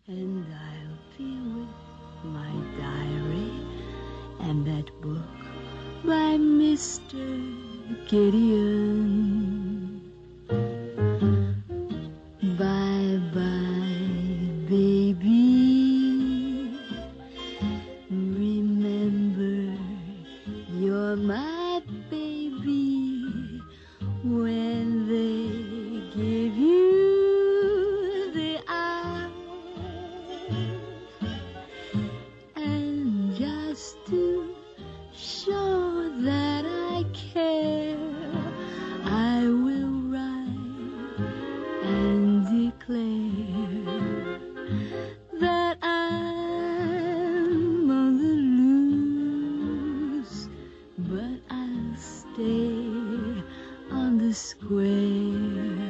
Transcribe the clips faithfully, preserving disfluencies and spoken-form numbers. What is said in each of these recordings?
and I'll be with my diary and that book by Mister Gideon. Bye-bye, baby. Remember, you're my baby. When they give you the eye, and just to show that I care, I will write and declare that I'm on the loose, but I'll stay on the square.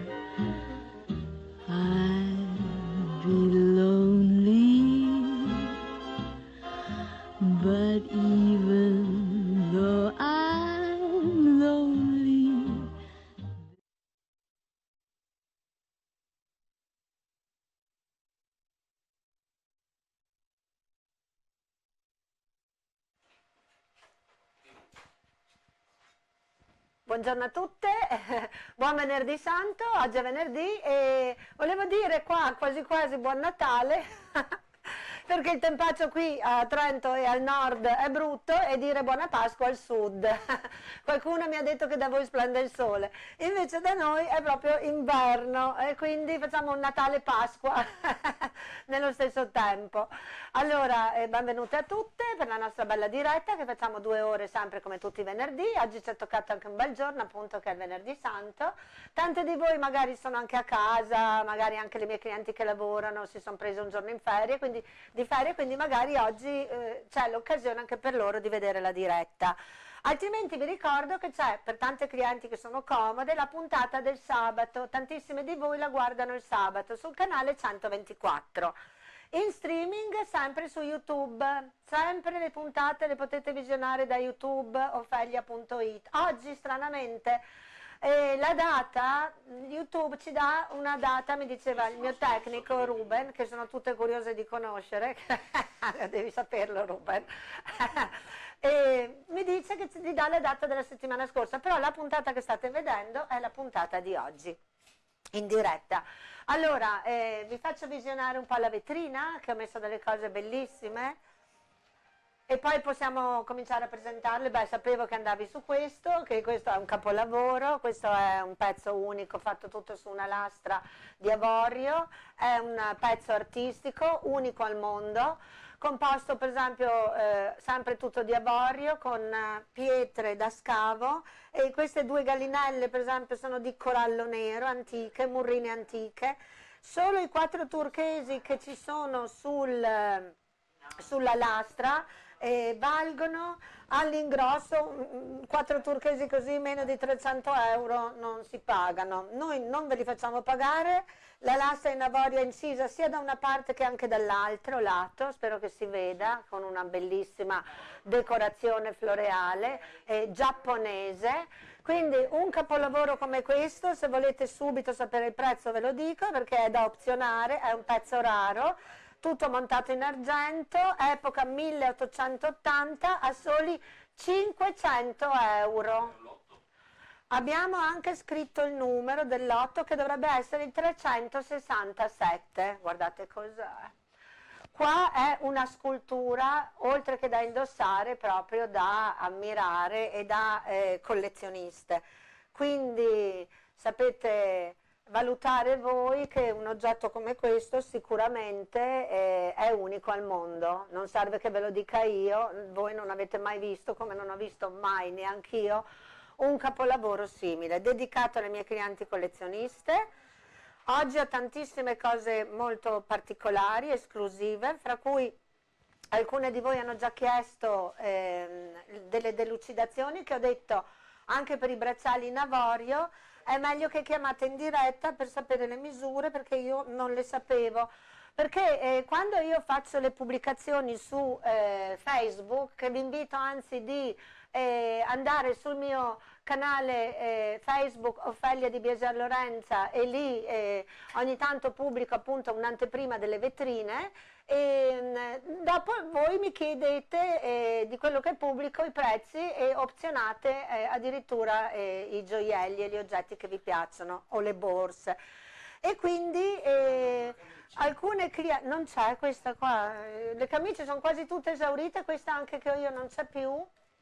I'll be lonely, but even though I'm lonely. Buongiorno a tutte, buon venerdì santo, oggi è venerdì e volevo dire qua quasi quasi buon Natale perché il tempaccio qui a Trento e al nord è brutto e dire buona Pasqua al sud. Qualcuno mi ha detto che da voi splende il sole, invece da noi è proprio inverno e quindi facciamo un Natale-Pasqua nello stesso tempo. Allora, eh, benvenute a tutte per la nostra bella diretta che facciamo due ore sempre come tutti i venerdì. Oggi ci è toccato anche un bel giorno, appunto, che è il venerdì santo. Tante di voi magari sono anche a casa, magari anche le mie clienti che lavorano si sono prese un giorno in ferie, quindi di ferie, quindi magari oggi eh, c'è l'occasione anche per loro di vedere la diretta. Altrimenti vi ricordo che c'è per tante clienti che sono comode la puntata del sabato, tantissime di voi la guardano il sabato sul canale centoventiquattro. In streaming sempre su YouTube, sempre le puntate le potete visionare da YouTube, ofelia punto it. Oggi stranamente eh, la data, YouTube ci dà una data, mi diceva il mio tecnico Ruben, che sono tutte curiose di conoscere, devi saperlo Ruben, e mi dice che ti dà la data della settimana scorsa, però la puntata che state vedendo è la puntata di oggi, in diretta. Allora, eh, vi faccio visionare un po' la vetrina, che ho messo delle cose bellissime, e poi possiamo cominciare a presentarle. Beh, sapevo che andavi su questo, che questo è un capolavoro, questo è un pezzo unico fatto tutto su una lastra di avorio, è un pezzo artistico unico al mondo, composto per esempio eh, sempre tutto di avorio con eh, pietre da scavo, e queste due gallinelle per esempio sono di corallo nero, antiche, murrine antiche. Solo i quattro turchesi che ci sono sul, eh, sulla lastra eh, valgono all'ingrosso, quattro turchesi così meno di trecento euro non si pagano. Noi non ve li facciamo pagare. La lastra in avorio è incisa sia da una parte che anche dall'altro lato, spero che si veda, con una bellissima decorazione floreale eh, giapponese. Quindi un capolavoro come questo, se volete subito sapere il prezzo ve lo dico perché è da opzionare, è un pezzo raro, tutto montato in argento, epoca milleottocentottanta, a soli cinquecento euro. Abbiamo anche scritto il numero del lotto che dovrebbe essere il trecentosessantasette, guardate cos'è. Qua è una scultura, oltre che da indossare, proprio da ammirare e da eh, collezioniste. Quindi sapete valutare voi che un oggetto come questo sicuramente eh, è unico al mondo. Non serve che ve lo dica io, voi non avete mai visto, come non ho visto mai neanch'io, un capolavoro simile, dedicato alle mie clienti collezioniste. Oggi ho tantissime cose molto particolari, esclusive, fra cui alcune di voi hanno già chiesto eh, delle delucidazioni che ho detto anche per i bracciali in avorio. È meglio che chiamate in diretta per sapere le misure perché io non le sapevo. Perché eh, quando io faccio le pubblicazioni su eh, Facebook, vi invito anzi di eh, andare sul mio canale eh, Facebook Ofelia Di Bieser Lorenza, e lì eh, ogni tanto pubblico appunto un'anteprima delle vetrine, e mh, dopo voi mi chiedete eh, di quello che pubblico i prezzi e opzionate eh, addirittura eh, i gioielli e gli oggetti che vi piacciono, o le borse. E quindi eh, alcune clienti, non c'è questa qua, eh, le camicie sono quasi tutte esaurite, questa anche che ho io non c'è più.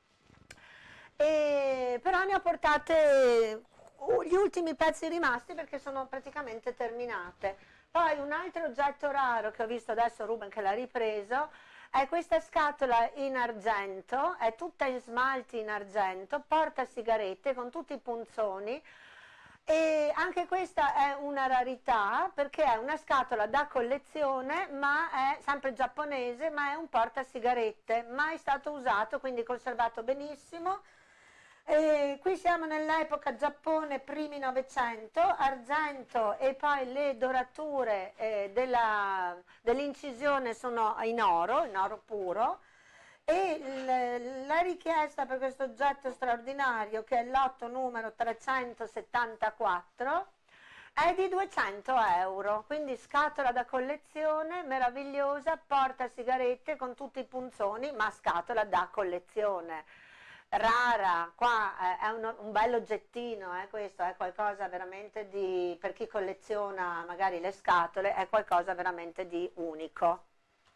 E, però ne ho portate gli ultimi pezzi rimasti perché sono praticamente terminate. Poi un altro oggetto raro che ho visto adesso, Ruben che l'ha ripreso, è questa scatola in argento, è tutta in smalti in argento, porta sigarette con tutti i punzoni, e anche questa è una rarità perché è una scatola da collezione, ma è sempre giapponese, ma è un portasigarette, mai stato usato, quindi conservato benissimo. E qui siamo nell'epoca Giappone, primi Novecento, argento, e poi le dorature eh, dell'incisione sono in oro, in oro puro, e l- la richiesta per questo oggetto straordinario, che è il lotto numero trecentosettantaquattro, è di duecento euro, quindi scatola da collezione, meravigliosa, porta sigarette con tutti i punzoni, ma scatola da collezione. Rara, qua eh, è un, un bel oggettino, eh, questo è qualcosa veramente di, per chi colleziona magari le scatole, è qualcosa veramente di unico.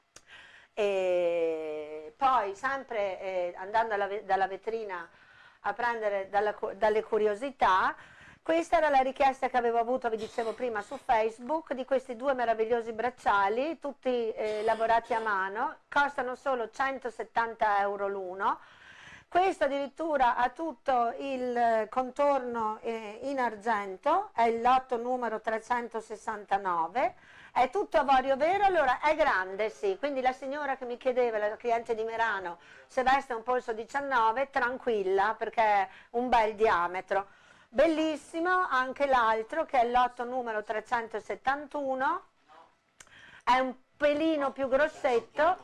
E poi sempre eh, andando alla, dalla vetrina a prendere dalla, dalle curiosità, questa era la richiesta che avevo avuto, vi dicevo prima, su Facebook, di questi due meravigliosi bracciali, tutti eh, lavorati a mano, costano solo centosettanta euro l'uno. Questo addirittura ha tutto il contorno eh, in argento, è il lotto numero trecentosessantanove, è tutto avorio vero, allora è grande, sì, quindi la signora che mi chiedeva, la cliente di Merano, se veste un polso diciannove, tranquilla, perché è un bel diametro. Bellissimo anche l'altro, che è il lotto numero trecentosettantuno, è un pelino più grossetto,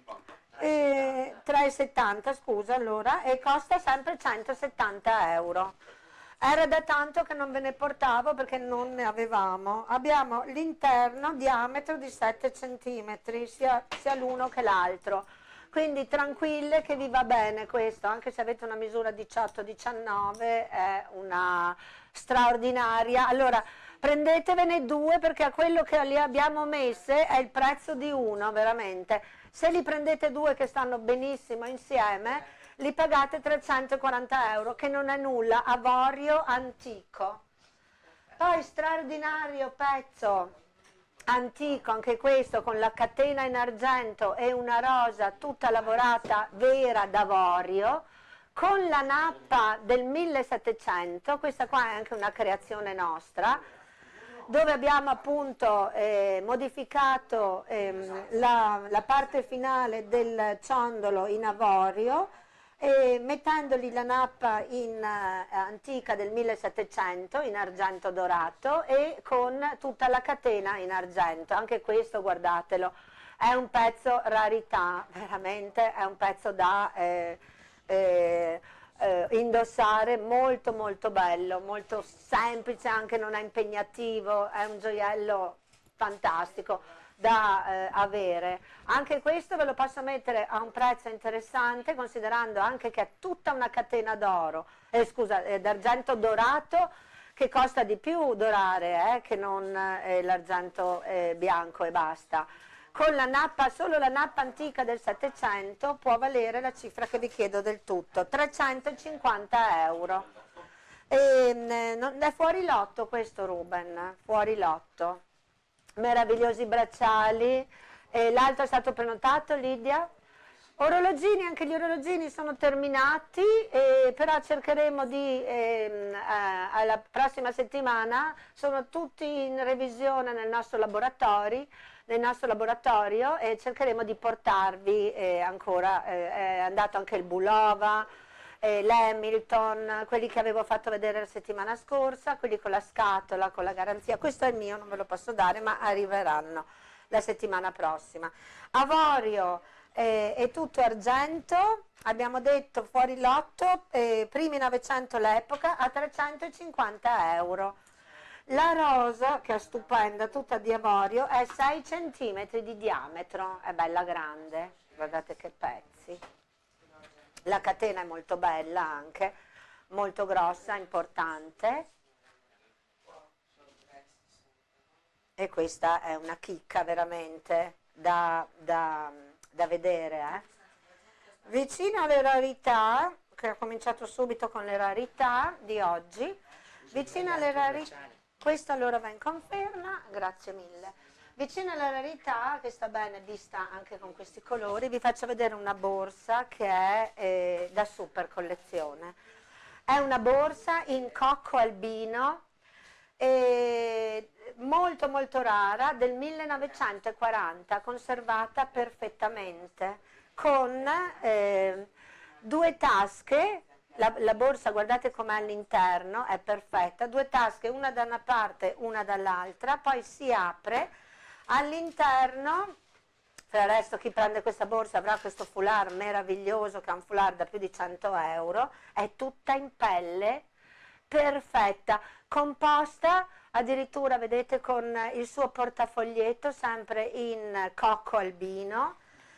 Eh, tre e settanta, scusa, allora, e costa sempre centosettanta euro. Era da tanto che non ve ne portavo perché non ne avevamo. Abbiamo l'interno diametro di sette centimetri, sia, sia l'uno che l'altro. Quindi tranquille che vi va bene questo, anche se avete una misura diciotto diciannove, è una straordinaria. Allora, prendetevene due perché a quello che li abbiamo messe è il prezzo di uno, veramente. Se li prendete due che stanno benissimo insieme, li pagate trecentoquaranta euro, che non è nulla, avorio antico. Poi straordinario pezzo antico, anche questo, con la catena in argento e una rosa tutta lavorata vera d'avorio, con la nappa del millesettecento, questa qua è anche una creazione nostra, dove abbiamo appunto eh, modificato ehm, la, la parte finale del ciondolo in avorio, e mettendogli la nappa in, eh, antica del millesettecento in argento dorato e con tutta la catena in argento. Anche questo, guardatelo, è un pezzo rarità, veramente è un pezzo da eh, eh, eh, indossare, molto molto bello, molto semplice, anche non è impegnativo, è un gioiello fantastico da eh, avere. Anche questo ve lo posso mettere a un prezzo interessante, considerando anche che è tutta una catena d'oro, eh, scusa, eh, d'argento dorato, che costa di più dorare eh, che non eh, l'argento eh, bianco e basta. Con la nappa, solo la nappa antica del settecento può valere la cifra che vi chiedo del tutto, trecentocinquanta euro. E, non, è fuori lotto questo, Ruben, fuori lotto. Meravigliosi bracciali, e l'altro è stato prenotato, Lidia? Orologini, anche gli orologini sono terminati, eh, però cercheremo di, eh, eh, alla prossima settimana, sono tutti in revisione nel nostro laboratorio, nel nostro laboratorio, e cercheremo di portarvi eh, ancora, eh, è andato anche il Bulova, eh, l'Hamilton, quelli che avevo fatto vedere la settimana scorsa, quelli con la scatola, con la garanzia. Questo è il mio, non ve lo posso dare, ma arriveranno la settimana prossima. Avorio, eh, è tutto argento, abbiamo detto fuori lotto, eh, primi novecento l'epoca, a trecentocinquanta euro. La rosa, che è stupenda, tutta di avorio, è sei centimetri di diametro, è bella grande, guardate che pezzi. La catena è molto bella anche, molto grossa, importante. E questa è una chicca veramente da, da, da vedere. Eh. Vicino alle rarità, che ho cominciato subito con le rarità di oggi, vicino alle rarità, questo allora va in conferma, grazie mille. Vicino alla rarità, che sta bene vista anche con questi colori, vi faccio vedere una borsa che è eh, da super collezione. È una borsa in cocco albino, eh, molto molto rara, del millenovecentoquaranta, conservata perfettamente, con eh, due tasche. La, la borsa, guardate com'è all'interno, è perfetta, due tasche, una da una parte, una dall'altra, poi si apre, all'interno, per il resto chi prende questa borsa avrà questo foulard meraviglioso, che è un foulard da più di cento euro, è tutta in pelle, perfetta, composta addirittura, vedete, con il suo portafoglietto, sempre in cocco albino,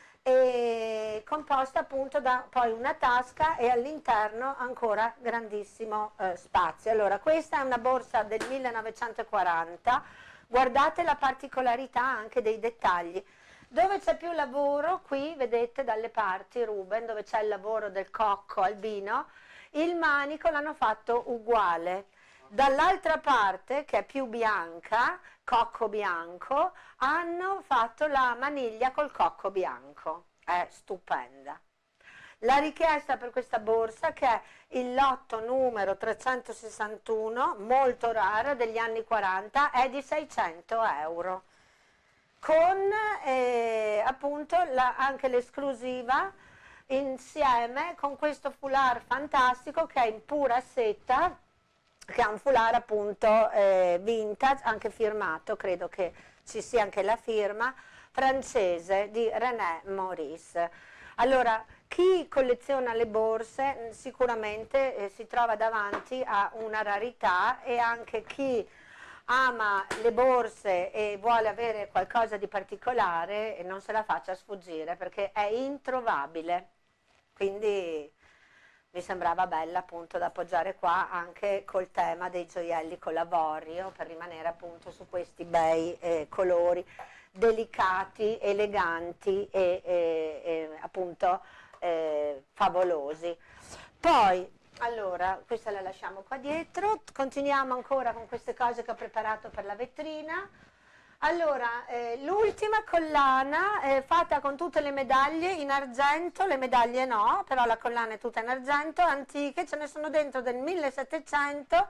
e composta appunto da poi una tasca e all'interno ancora grandissimo eh, spazio. Allora, questa è una borsa del millenovecentoquaranta, guardate la particolarità anche dei dettagli. Dove c'è più lavoro, qui vedete dalle parti Ruben, dove c'è il lavoro del cocco albino, il manico l'hanno fatto uguale. Dall'altra parte, che è più bianca, cocco bianco, hanno fatto la maniglia col cocco bianco, è stupenda. La richiesta per questa borsa, che è il lotto numero trecentosessantuno, molto rara, degli anni quaranta, è di seicento euro, con eh, appunto la, anche l'esclusiva insieme con questo foulard fantastico che è in pura seta, che è un foulard appunto eh, vintage, anche firmato, credo che ci sia anche la firma, francese di René Maurice. Allora, chi colleziona le borse sicuramente eh, si trova davanti a una rarità, e anche chi ama le borse e vuole avere qualcosa di particolare non se la faccia sfuggire, perché è introvabile. Quindi mi sembrava bella appunto da appoggiare qua, anche col tema dei gioielli con l'avorio, per rimanere appunto su questi bei eh, colori delicati, eleganti e, e, e appunto eh, favolosi. Poi, allora, questa la lasciamo qua dietro, continuiamo ancora con queste cose che ho preparato per la vetrina. Allora, eh, l'ultima collana è fatta con tutte le medaglie in argento, le medaglie no, però la collana è tutta in argento, antiche, ce ne sono dentro del millesettecento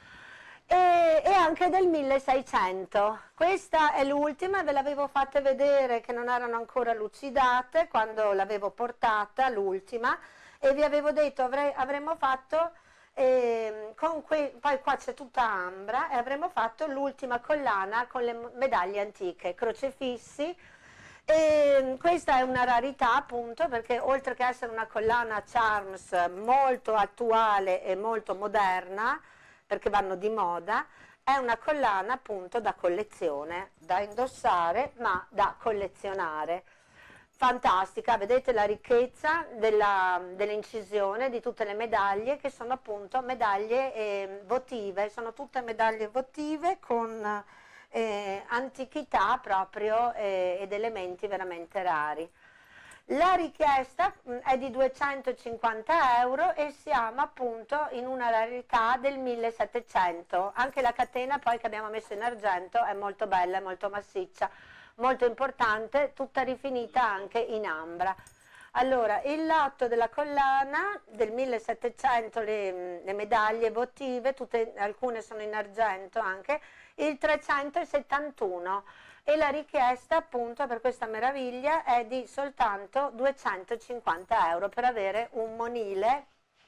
e, e anche del milleseicento. Questa è l'ultima, ve l'avevo fatte vedere che non erano ancora lucidate quando l'avevo portata, l'ultima, e vi avevo detto avrei, avremmo fatto... E con que- poi qua c'è tutta ambra e avremmo fatto l'ultima collana con le medaglie antiche, crocefissi, e questa è una rarità appunto perché oltre che essere una collana charms molto attuale e molto moderna, perché vanno di moda, è una collana appunto da collezione, da indossare ma da collezionare. Fantastica, vedete la ricchezza dell'incisione di tutte le medaglie, che sono appunto medaglie eh, votive, sono tutte medaglie votive con eh, antichità proprio eh, ed elementi veramente rari. La richiesta mh, è di duecentocinquanta euro e siamo appunto in una rarità del millesettecento, anche la catena poi che abbiamo messo in argento è molto bella, è molto massiccia, molto importante, tutta rifinita anche in ambra. Allora, il lotto della collana del millesettecento, le, le medaglie votive, tutte, alcune sono in argento anche, il trecentosettantuno, e la richiesta appunto per questa meraviglia è di soltanto duecentocinquanta euro per avere un monile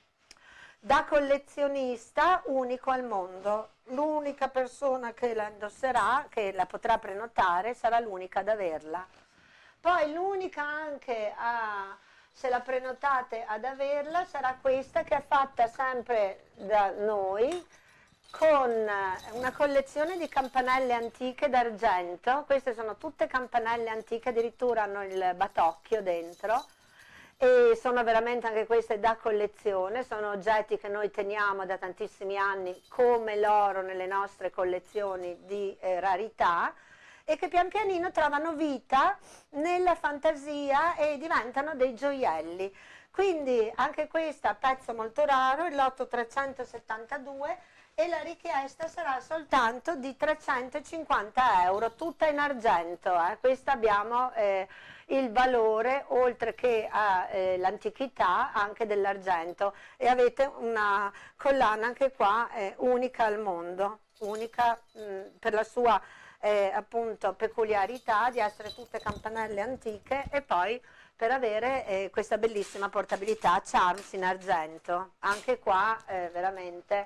da collezionista unico al mondo. L'unica persona che la indosserà, che la potrà prenotare, sarà l'unica ad averla. Poi l'unica anche, a, se la prenotate ad averla, sarà questa che è fatta sempre da noi, con una collezione di campanelle antiche d'argento. Queste sono tutte campanelle antiche, addirittura hanno il batocchio dentro, e sono veramente anche queste da collezione, sono oggetti che noi teniamo da tantissimi anni come l'oro nelle nostre collezioni di eh, rarità, e che pian pianino trovano vita nella fantasia e diventano dei gioielli. Quindi anche questa pezzo molto raro, il lotto trecentosettantadue, e la richiesta sarà soltanto di trecentocinquanta euro, tutta in argento. Eh. Questa abbiamo eh, il valore, oltre che all'antichità, eh, anche dell'argento, e avete una collana anche qua eh, unica al mondo, unica mh, per la sua eh, appunto peculiarità di essere tutte campanelle antiche, e poi per avere eh, questa bellissima portabilità charms in argento. Anche qua eh, veramente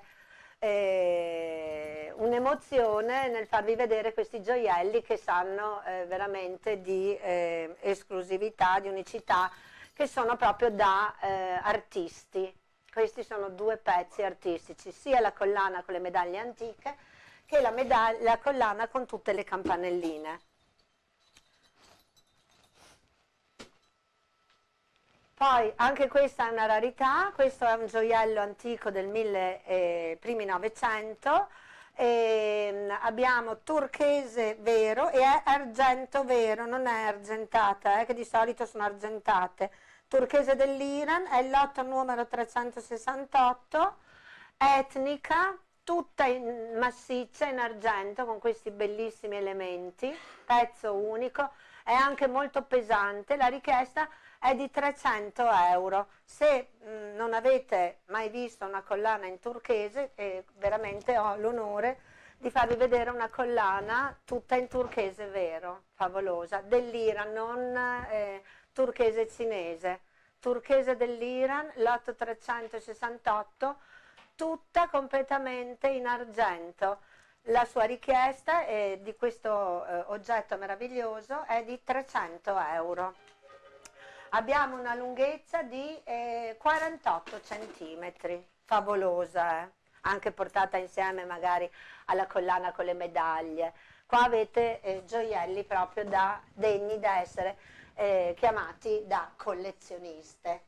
eh, un'emozione nel farvi vedere questi gioielli che sanno eh, veramente di eh, esclusività, di unicità, che sono proprio da eh, artisti. Questi sono due pezzi artistici, sia la collana con le medaglie antiche che la, la collana con tutte le campanelline. Poi anche questa è una rarità, questo è un gioiello antico del mille, eh, primi novecento, e abbiamo turchese vero e è argento vero, non è argentata, eh, che di solito sono argentate. Turchese dell'Iran, è il lotto numero trecentosessantotto, etnica, tutta in massiccia, in argento, con questi bellissimi elementi, pezzo unico, è anche molto pesante, la richiesta è di trecento euro. Se mh, non avete mai visto una collana in turchese, eh, veramente ho l'onore di farvi vedere una collana tutta in turchese vero, favolosa, dell'Iran, non eh, turchese cinese, turchese dell'Iran, lotto trecentosessantotto, tutta completamente in argento. La sua richiesta eh, di questo eh, oggetto meraviglioso è di trecento euro. Abbiamo una lunghezza di eh, quarantotto centimetri, favolosa, eh? Anche portata insieme magari alla collana con le medaglie. Qua avete eh, gioielli proprio da, degni da essere eh, chiamati da collezioniste.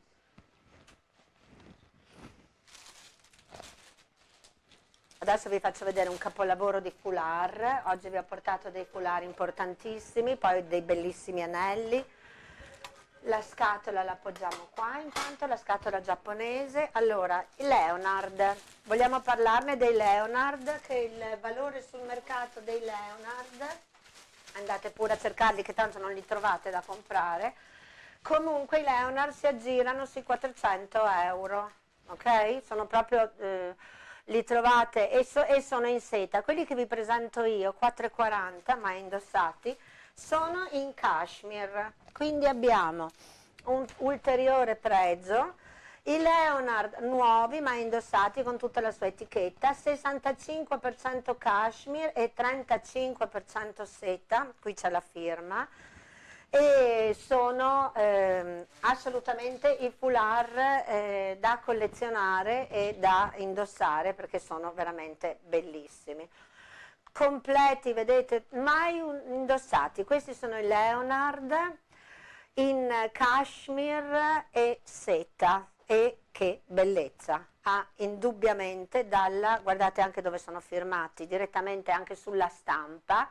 Adesso vi faccio vedere un capolavoro di foulard. Oggi vi ho portato dei foulard importantissimi, poi dei bellissimi anelli. La scatola la appoggiamo qua, intanto la scatola giapponese. Allora, il Leonard, vogliamo parlarne dei Leonard, che il valore sul mercato dei Leonard, andate pure a cercarli che tanto non li trovate da comprare, comunque i Leonard si aggirano sui quattrocento euro, ok? Sono proprio, eh, li trovate e, so, e sono in seta. Quelli che vi presento io, quattro e quaranta, mai indossati, sono in cashmere, quindi abbiamo un ulteriore pregio. I Leonard nuovi ma indossati con tutta la sua etichetta, sessantacinque per cento cashmere e trentacinque per cento seta, qui c'è la firma, e sono eh, assolutamente i foulard eh, da collezionare e da indossare, perché sono veramente bellissimi. Completi, vedete, mai indossati. Questi sono i Leonard in cashmere e seta, e che bellezza ha, ah, indubbiamente dalla, guardate anche dove sono firmati, direttamente anche sulla stampa,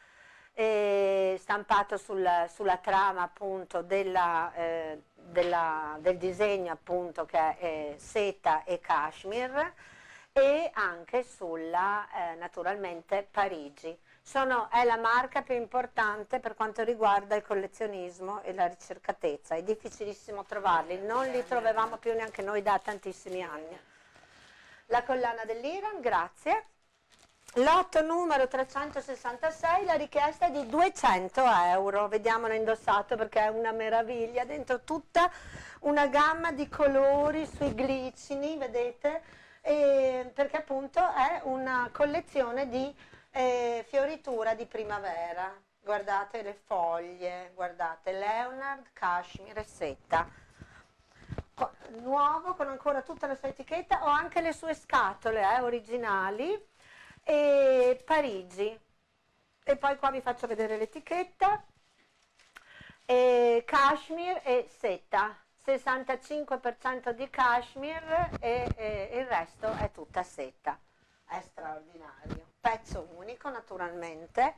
eh, stampato sul, sulla trama appunto della, eh, della, del disegno appunto che è eh, seta e cashmere, e anche sulla, eh, naturalmente, Parigi. Sono, è la marca più importante per quanto riguarda il collezionismo e la ricercatezza. È difficilissimo trovarli, non li trovavamo più neanche noi da tantissimi anni. La collana dell'Iran, grazie. Lotto numero trecentosessantasei, la richiesta è di duecento euro. Vediamolo indossato perché è una meraviglia. Dentro tutta una gamma di colori sui glicini, vedete? E perché appunto è una collezione di eh, fioritura di primavera, guardate le foglie, guardate, Leonard, cashmere e seta. Co- nuovo, con ancora tutta la sua etichetta, ho anche le sue scatole, eh, originali, e Parigi. E poi qua vi faccio vedere l'etichetta, e cashmere e seta, sessantacinque per cento di cashmere e, e il resto è tutta seta. È straordinario, pezzo unico naturalmente,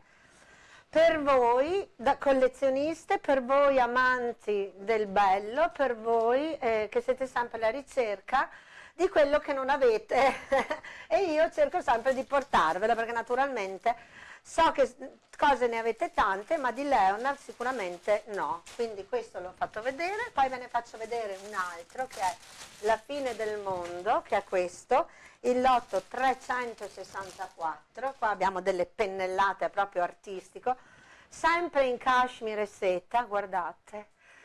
per voi da collezioniste, per voi amanti del bello, per voi eh, che siete sempre alla ricerca di quello che non avete e io cerco sempre di portarvelo, perché naturalmente so che cose ne avete tante, ma di Leonard sicuramente no. Quindi questo l'ho fatto vedere, poi ve ne faccio vedere un altro che è La fine del mondo, che è questo, il lotto trecentosessantaquattro. Qua abbiamo delle pennellate proprio artistico, sempre in cashmere e seta, guardate.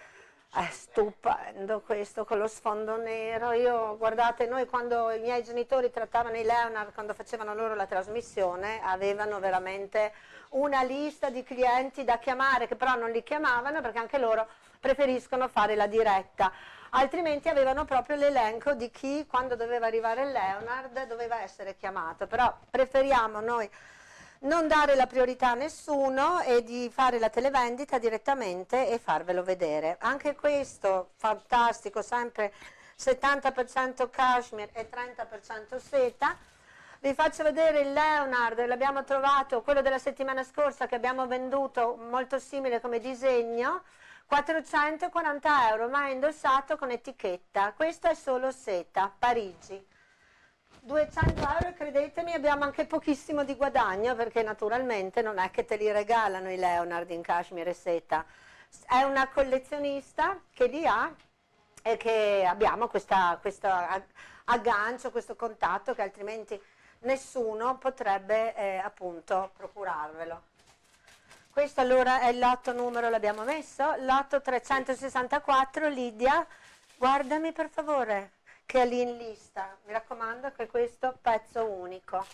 È stupendo questo con lo sfondo nero. Io, guardate, noi quando i miei genitori trattavano i Leonard, quando facevano loro la trasmissione, avevano veramente una lista di clienti da chiamare, che però non li chiamavano perché anche loro preferiscono fare la diretta, altrimenti avevano proprio l'elenco di chi, quando doveva arrivare il Leonard, doveva essere chiamato. Però preferiamo noi non dare la priorità a nessuno e di fare la televendita direttamente e farvelo vedere. Anche questo fantastico, sempre settanta per cento cashmere e trenta per cento seta. Vi faccio vedere il Leonard, l'abbiamo trovato, quello della settimana scorsa che abbiamo venduto, molto simile come disegno, quattrocentoquaranta euro, ma è indossato con etichetta. Questo è solo seta, Parigi. duecento euro, credetemi, abbiamo anche pochissimo di guadagno, perché naturalmente non è che te li regalano i Leonard in cashmere e seta. È una collezionista che li ha e che abbiamo questa, questo aggancio, questo contatto che altrimenti nessuno potrebbe eh, appunto procurarvelo. Questo allora è il lotto numero, l'abbiamo messo, lotto trecentosessantaquattro, Lidia, guardami per favore, che è lì in lista, mi raccomando che questo pezzo unico.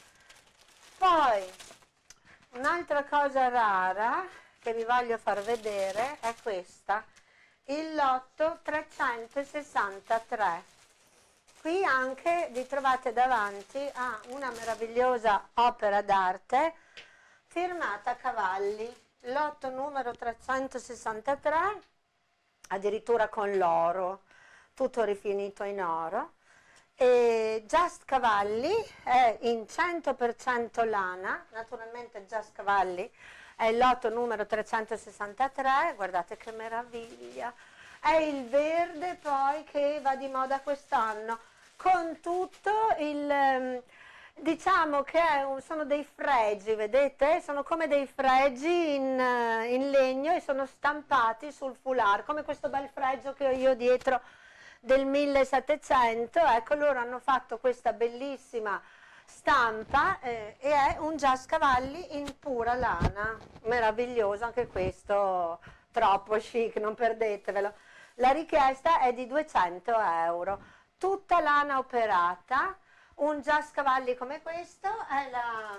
Poi un'altra cosa rara che vi voglio far vedere è questa, il lotto trecentosessantatré. Qui anche vi trovate davanti a una meravigliosa opera d'arte firmata a cavalli, lotto numero trecentosessantatré, addirittura con l'oro, tutto rifinito in oro, e Just Cavalli è in cento per cento lana, naturalmente Just Cavalli è il lotto numero trecentosessantatré, guardate che meraviglia, è il verde poi che va di moda quest'anno, con tutto il, diciamo che è un, sono dei fregi, vedete? Sono come dei fregi in, in legno e sono stampati sul foulard, come questo bel fregio che ho io dietro del millesettecento, ecco, loro hanno fatto questa bellissima stampa eh, e è un Just Cavalli in pura lana, meraviglioso anche questo, troppo chic, non perdetevelo. La richiesta è di duecento euro, tutta lana operata, un Just Cavalli come questo è la,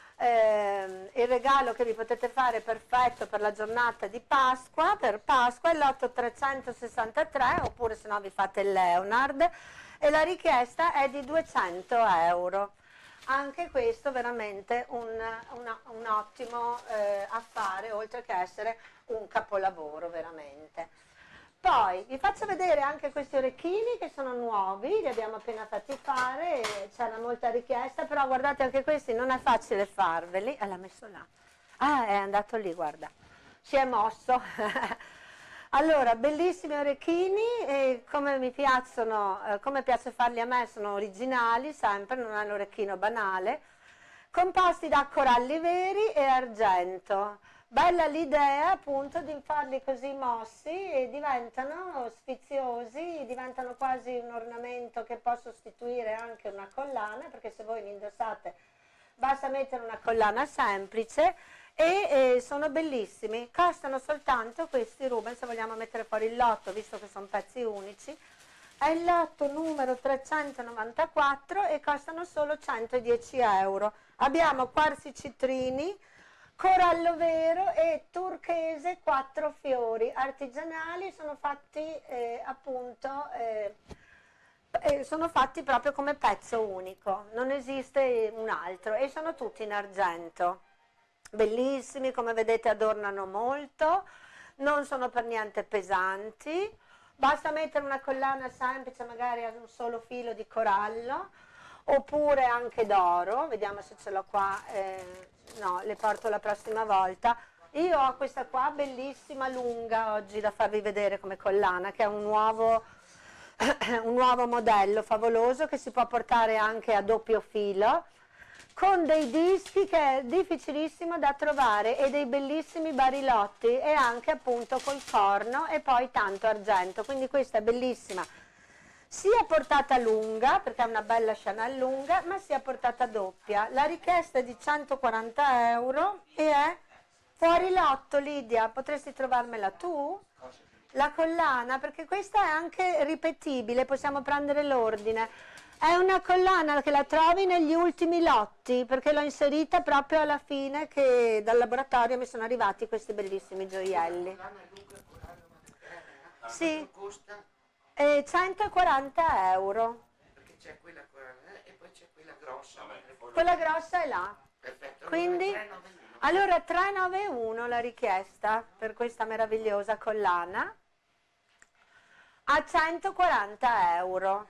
eh, il regalo che vi potete fare perfetto per la giornata di Pasqua, per Pasqua è l'otto trecentosessantatré, oppure se no vi fate il Leonard, e la richiesta è di duecento euro. Anche questo veramente un, una, un ottimo eh, affare, oltre che essere un capolavoro veramente. Poi vi faccio vedere anche questi orecchini che sono nuovi, li abbiamo appena fatti fare, c'era molta richiesta, però guardate anche questi, non è facile farveli. Ah, l'ha messo là. Ah, è andato lì, guarda. Si è mosso. Allora, bellissimi orecchini, e come mi piacciono, eh, come piace farli a me, sono originali, sempre, non è l'orecchino banale, composti da coralli veri e argento. Bella l'idea appunto di farli così mossi e diventano sfiziosi, diventano quasi un ornamento che può sostituire anche una collana, perché se voi li indossate basta mettere una collana semplice e eh, sono bellissimi. Costano soltanto questi Ruben, se vogliamo mettere fuori il lotto, visto che sono pezzi unici, è il lotto numero trecentonovantaquattro e costano solo centodieci euro. Abbiamo quarzi citrini corallo vero e turchese quattro fiori artigianali, sono fatti eh, appunto eh, eh, sono fatti proprio come pezzo unico, non esiste un altro e sono tutti in argento, bellissimi, come vedete adornano molto, non sono per niente pesanti, basta mettere una collana semplice magari ad un solo filo di corallo oppure anche d'oro, vediamo se ce l'ho qua, eh, no, le porto la prossima volta. Io ho questa qua bellissima lunga oggi da farvi vedere come collana, che è un nuovo, un nuovo modello favoloso che si può portare anche a doppio filo, con dei dischi che è difficilissimo da trovare e dei bellissimi barilotti e anche appunto col corno e poi tanto argento, quindi questa è bellissima. Sia portata lunga, perché è una bella Chanel lunga, ma sia portata doppia. La richiesta è di centoquaranta euro e è fuori lotto, Lidia, potresti trovarmela tu? La collana, perché questa è anche ripetibile, possiamo prendere l'ordine. È una collana che la trovi negli ultimi lotti, perché l'ho inserita proprio alla fine che dal laboratorio mi sono arrivati questi bellissimi gioielli. Sì. Eh, centoquaranta euro. Perché c'è quella eh, e poi c'è quella grossa. Quella grossa è là. Perfetto. Quindi, allora trecentonovantuno la richiesta per questa meravigliosa collana a centoquaranta euro.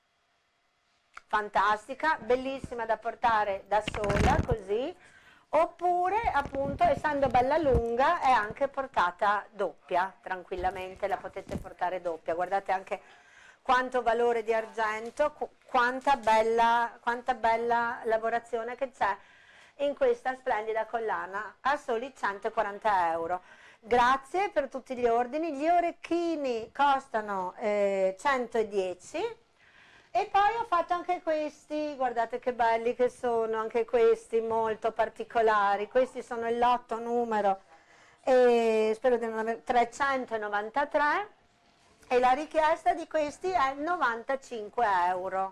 Fantastica, bellissima da portare da sola così, oppure appunto essendo bella lunga è anche portata doppia, tranquillamente la potete portare doppia, guardate anche quanto valore di argento, qu quanta bella, quanta bella lavorazione che c'è in questa splendida collana a soli centoquaranta euro. Grazie per tutti gli ordini, gli orecchini costano eh, centodieci. E poi ho fatto anche questi, guardate che belli che sono, anche questi molto particolari, questi sono il lotto numero, e spero di non avere, trecentonovantatré, e la richiesta di questi è novantacinque euro.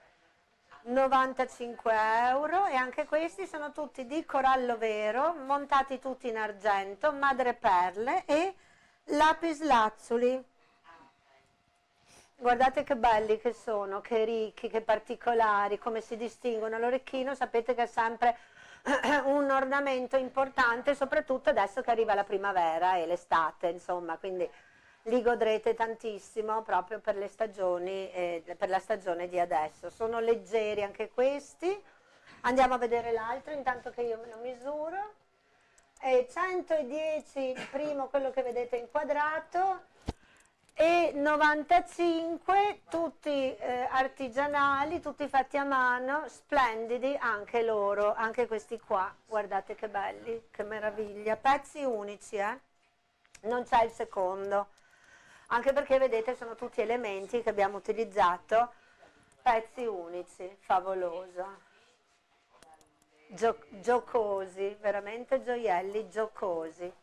novantacinque euro e anche questi sono tutti di corallo vero, montati tutti in argento, madreperle e lapislazzuli. Guardate che belli che sono, che ricchi, che particolari, come si distinguono. L'orecchino sapete che è sempre un ornamento importante, soprattutto adesso che arriva la primavera e l'estate, insomma, quindi li godrete tantissimo proprio per le stagioni, eh, per la stagione di adesso. Sono leggeri anche questi. Andiamo a vedere l'altro intanto che io me lo misuro. È centodieci il primo, quello che vedete inquadrato, e novantacinque tutti eh, artigianali, tutti fatti a mano, splendidi anche loro, anche questi qua, guardate che belli, che meraviglia, pezzi unici, eh? Non c'è il secondo, anche perché vedete sono tutti elementi che abbiamo utilizzato, pezzi unici, favoloso, Gio giocosi, veramente gioielli giocosi.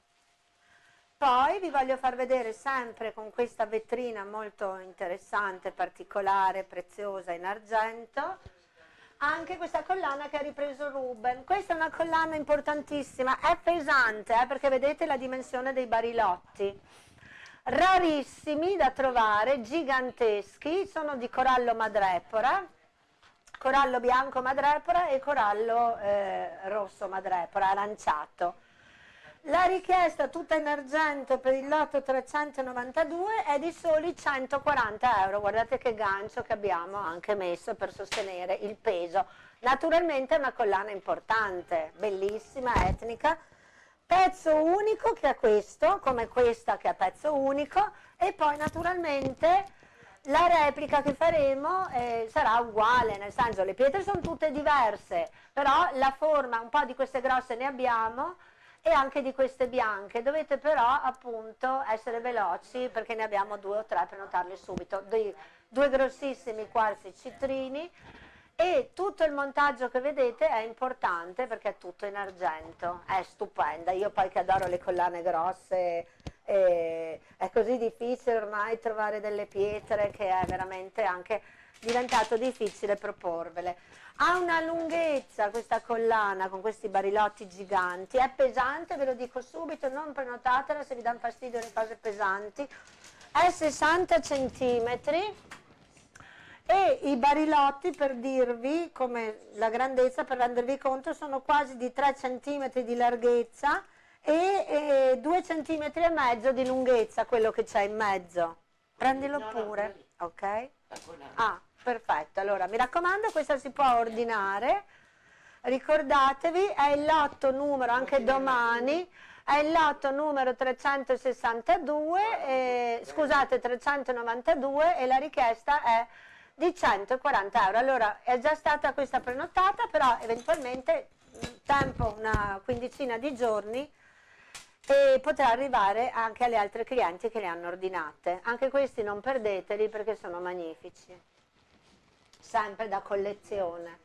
Poi vi voglio far vedere sempre con questa vetrina molto interessante, particolare, preziosa in argento, anche questa collana che ha ripreso Ruben. Questa è una collana importantissima, è pesante eh, perché vedete la dimensione dei barilotti, rarissimi da trovare, giganteschi, sono di corallo madrepora, corallo bianco madrepora e corallo eh, rosso madrepora, aranciato. La richiesta tutta in argento per il lotto trecentonovantadue è di soli centoquaranta euro, guardate che gancio che abbiamo anche messo per sostenere il peso. Naturalmente è una collana importante, bellissima, etnica, pezzo unico che è questo, come questa che è pezzo unico, e poi naturalmente la replica che faremo eh, sarà uguale, nel senso le pietre sono tutte diverse, però la forma, un po' di queste grosse ne abbiamo, e anche di queste bianche, dovete però appunto essere veloci perché ne abbiamo due o tre per notarli subito, due, due grossissimi quarzi citrini e tutto il montaggio che vedete è importante perché è tutto in argento, è stupenda, io poi che adoro le collane grosse, eh, è così difficile ormai trovare delle pietre che è veramente anche diventato difficile proporvele. Ha una lunghezza questa collana con questi barilotti giganti, è pesante, ve lo dico subito, non prenotatela se vi danno fastidio le cose pesanti, è sessanta centimetri e i barilotti, per dirvi come la grandezza, per rendervi conto, sono quasi di tre centimetri di larghezza e, e due centimetri e mezzo di lunghezza, quello che c'è in mezzo. Prendilo No, no, pure, ok? La collana. Ah, perfetto, allora mi raccomando, questa si può ordinare, ricordatevi, è il lotto numero, anche domani, è il lotto numero trecentosessantadue, eh, scusate, trecentonovantadue, e la richiesta è di centoquaranta euro. Allora, è già stata questa prenotata, però eventualmente, tempo una quindicina di giorni, e potrà arrivare anche alle altre clienti che le hanno ordinate. Anche questi non perdeteli perché sono magnifici, sempre da collezione.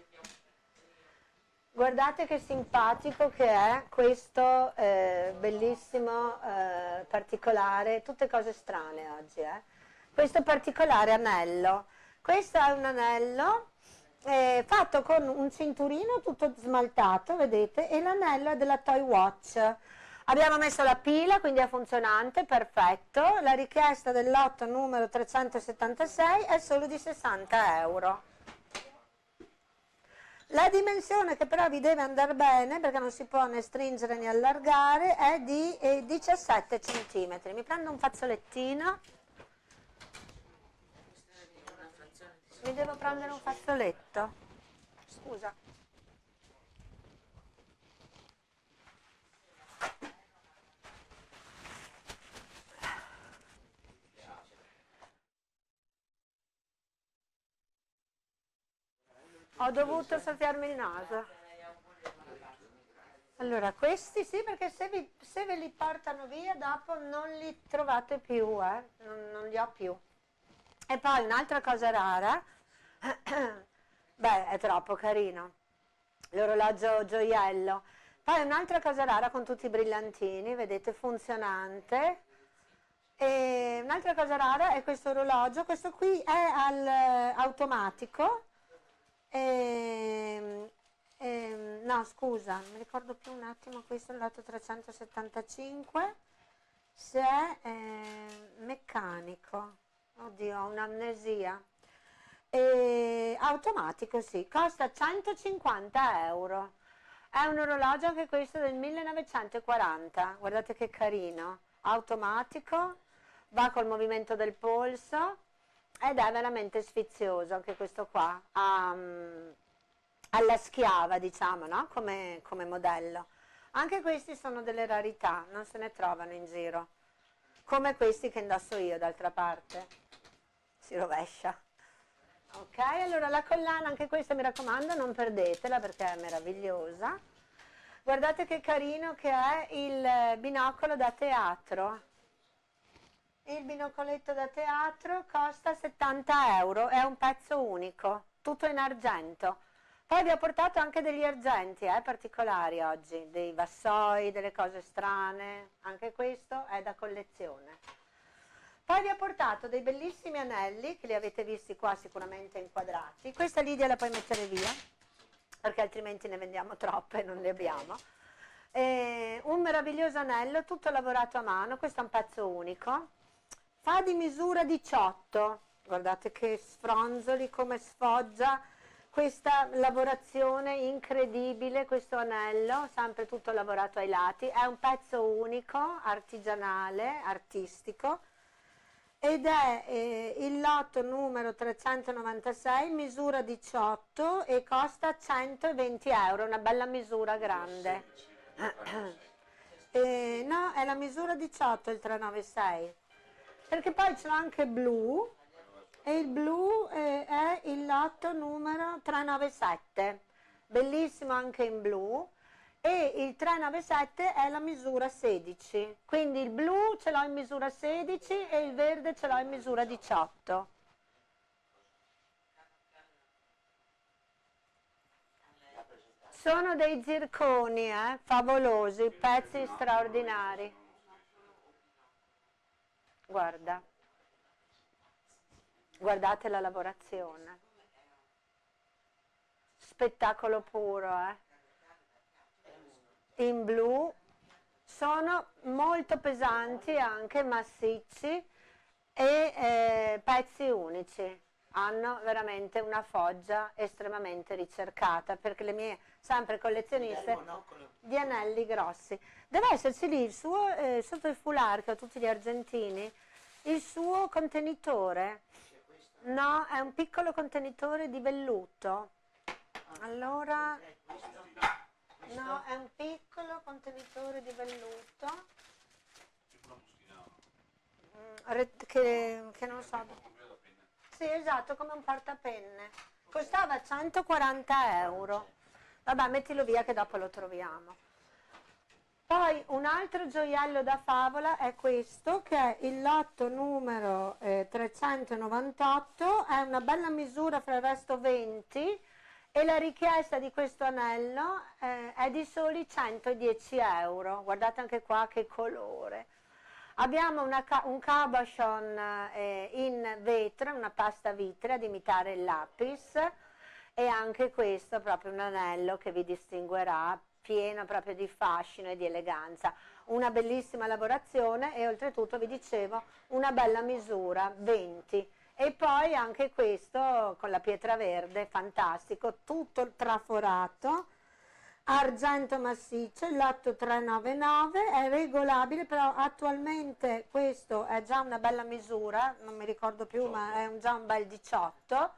Guardate che simpatico che è questo eh, bellissimo eh, particolare, tutte cose strane oggi, eh. Questo particolare anello. Questo è un anello eh, fatto con un cinturino tutto smaltato, vedete, e l'anello è della Toy Watch. Abbiamo messo la pila, quindi è funzionante, perfetto. La richiesta del lotto numero trecentosettantasei è solo di sessanta euro. La dimensione, che però vi deve andare bene, perché non si può né stringere né allargare, è di eh, diciassette centimetri. Mi prendo un fazzolettino. Mi devo prendere un fazzoletto. Scusa. Ho dovuto soffiarmi il naso. Allora, questi sì, perché se, vi, se ve li portano via dopo non li trovate più, eh? non, non li ho più. E poi un'altra cosa rara, beh, è troppo carino, l'orologio gioiello. Poi un'altra cosa rara con tutti i brillantini, vedete, funzionante. E un'altra cosa rara è questo orologio, questo qui è al, automatico. E, e, no, scusa, non mi ricordo più un attimo, questo è il lotto trecentosettantacinque, se è eh, meccanico, oddio, ho un'amnesia, e, automatico, sì, costa centocinquanta euro, è un orologio anche questo del millenovecentoquaranta, guardate che carino, automatico, va col movimento del polso, ed è veramente sfizioso anche questo qua, um, alla schiava, diciamo, no? Come, come modello. Anche questi sono delle rarità, non se ne trovano in giro, come questi che indosso io, d'altra parte. Si rovescia. Ok, allora la collana, anche questa mi raccomando, non perdetela perché è meravigliosa. Guardate che carino che è il binocolo da teatro. Il binocoletto da teatro costa settanta euro, è un pezzo unico, tutto in argento. Poi vi ho portato anche degli argenti eh, particolari oggi, dei vassoi, delle cose strane, anche questo è da collezione. Poi vi ho portato dei bellissimi anelli, che li avete visti qua sicuramente inquadrati. Questa Lidia la puoi mettere via, perché altrimenti ne vendiamo troppe e non le abbiamo. E un meraviglioso anello, tutto lavorato a mano, questo è un pezzo unico. Fa di misura diciotto, guardate che sfronzoli, come sfoggia questa lavorazione incredibile, questo anello, sempre tutto lavorato ai lati, è un pezzo unico, artigianale, artistico, ed è eh, il lotto numero trecentonovantasei, misura diciotto e costa centoventi euro, una bella misura grande. eh, no, è la misura diciotto il trecentonovantasei. Perché poi c'è anche blu, e il blu eh, è il lotto numero trecentonovantasette, bellissimo anche in blu, e il trecentonovantasette è la misura sedici, quindi il blu ce l'ho in misura sedici e il verde ce l'ho in misura diciotto. Sono dei zirconi, eh, favolosi, pezzi straordinari. Guarda, Guardate la lavorazione. Spettacolo puro, eh? In blu. Sono molto pesanti, anche massicci e eh, pezzi unici. Hanno veramente una foggia estremamente ricercata, perché le mie sempre collezioniste di anelli grossi. Deve esserci lì il suo, eh, sotto il foulard che ho tutti gli argentini, il suo contenitore. No, è un piccolo contenitore di velluto. Allora, no, è un piccolo contenitore di velluto. Mm, che, che non so. Sì, esatto, come un portapenne. Costava centoquaranta euro. Vabbè, mettilo via che dopo lo troviamo. Poi un altro gioiello da favola è questo, che è il lotto numero eh, trecentonovantotto, è una bella misura fra il resto venti e la richiesta di questo anello eh, è di soli centodieci euro. Guardate anche qua che colore. Abbiamo una, un cabochon eh, in vetro, una pasta vitrea ad imitare il lapis, e anche questo proprio un anello che vi distinguerà, pieno proprio di fascino e di eleganza. Una bellissima lavorazione e oltretutto vi dicevo una bella misura, venti. E poi anche questo con la pietra verde, fantastico, tutto traforato. Argento massiccio, il lotto trecentonovantanove, è regolabile, però attualmente questo è già una bella misura, non mi ricordo più, ma è un, già un bel diciotto.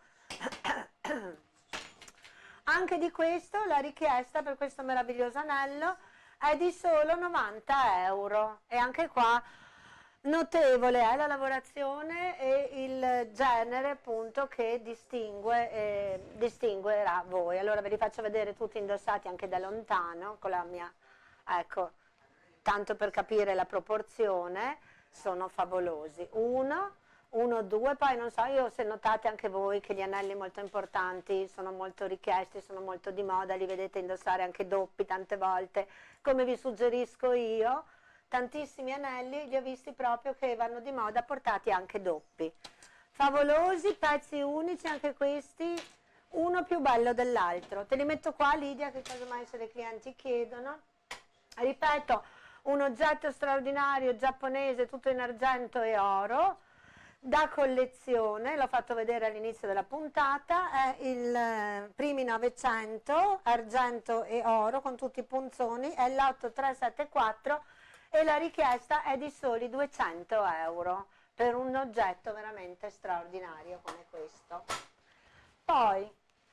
Anche di questo la richiesta per questo meraviglioso anello è di solo novanta euro, e anche qua notevole è la lavorazione e il genere appunto che distingue, eh, distinguerà voi. Allora ve li faccio vedere tutti indossati anche da lontano con la mia, ecco, tanto per capire la proporzione, sono favolosi. Uno, uno, due, poi non so io se notate anche voi che gli anelli molto importanti sono molto richiesti, sono molto di moda, li vedete indossare anche doppi tante volte, come vi suggerisco io. Tantissimi anelli li ho visti proprio che vanno di moda portati anche doppi. Favolosi, pezzi unici anche questi, uno più bello dell'altro. Te li metto qua, Lidia, che casomai se le clienti chiedono. Ripeto, un oggetto straordinario giapponese tutto in argento e oro, da collezione, l'ho fatto vedere all'inizio della puntata, è il eh, primi novecento, argento e oro con tutti i punzoni, è l'otto tre sette quattro e la richiesta è di soli duecento euro per un oggetto veramente straordinario come questo. Poi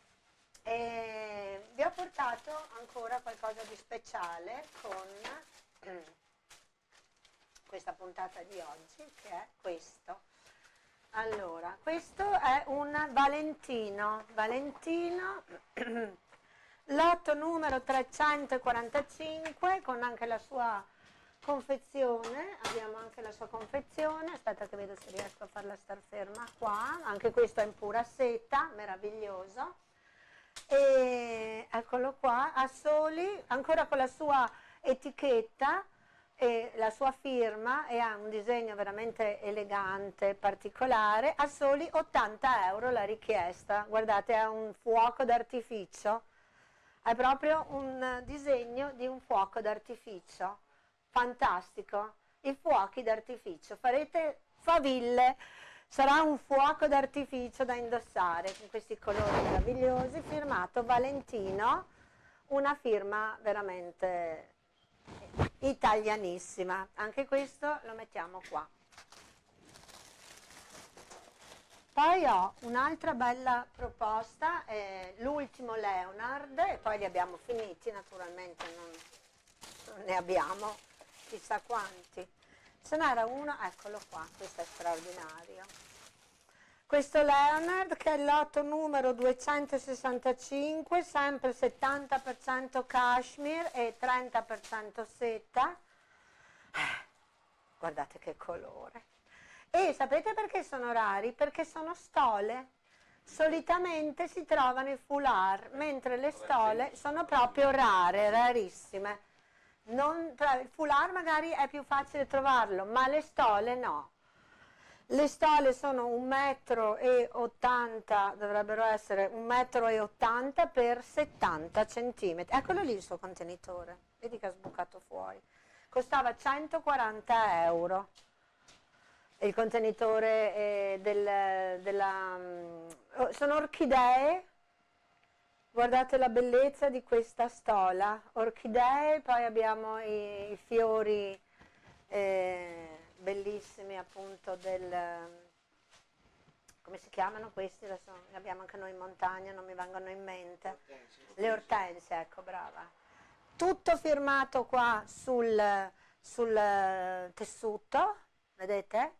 eh, vi ho portato ancora qualcosa di speciale con questa puntata di oggi, che è questo. Allora, questo è un Valentino, Valentino, lotto numero trecentoquarantacinque, con anche la sua confezione, abbiamo anche la sua confezione, aspetta che vedo se riesco a farla star ferma qua, anche questo è in pura seta, meraviglioso, e eccolo qua, a soli, ancora con la sua etichetta e la sua firma, e ha un disegno veramente elegante, particolare, a soli ottanta euro la richiesta. Guardate, è un fuoco d'artificio, è proprio un disegno di un fuoco d'artificio. Fantastico, i fuochi d'artificio, farete faville, sarà un fuoco d'artificio da indossare con questi colori meravigliosi, firmato Valentino, una firma veramente italianissima. Anche questo lo mettiamo qua. Poi ho un'altra bella proposta, eh, l'ultimo Leonard, e poi li abbiamo finiti, naturalmente non, non ne abbiamo chissà quanti. Ce n'era uno, eccolo qua, questo è straordinario. Questo Leonard, che è il lotto numero duecentosessantacinque, sempre settanta per cento cashmere e trenta per cento seta. Guardate che colore. E sapete perché sono rari? Perché sono stole. Solitamente si trovano i foulard, mentre le stole sono proprio rare, rarissime. Non, il foulard magari è più facile trovarlo, ma le stole no. Le stole sono un metro e ottanta, dovrebbero essere un metro e ottanta per settanta centimetri. Eccolo lì il suo contenitore, vedi che ha sbucato fuori. Costava centoquaranta euro. Il contenitore eh, del, della... Um, sono orchidee, guardate la bellezza di questa stola, orchidee, poi abbiamo i, i fiori eh, bellissimi appunto del... come si chiamano questi? Adesso ne abbiamo anche noi in montagna, non mi vengono in mente. Le ortensie, ecco, brava. Tutto firmato qua sul, sul tessuto, vedete?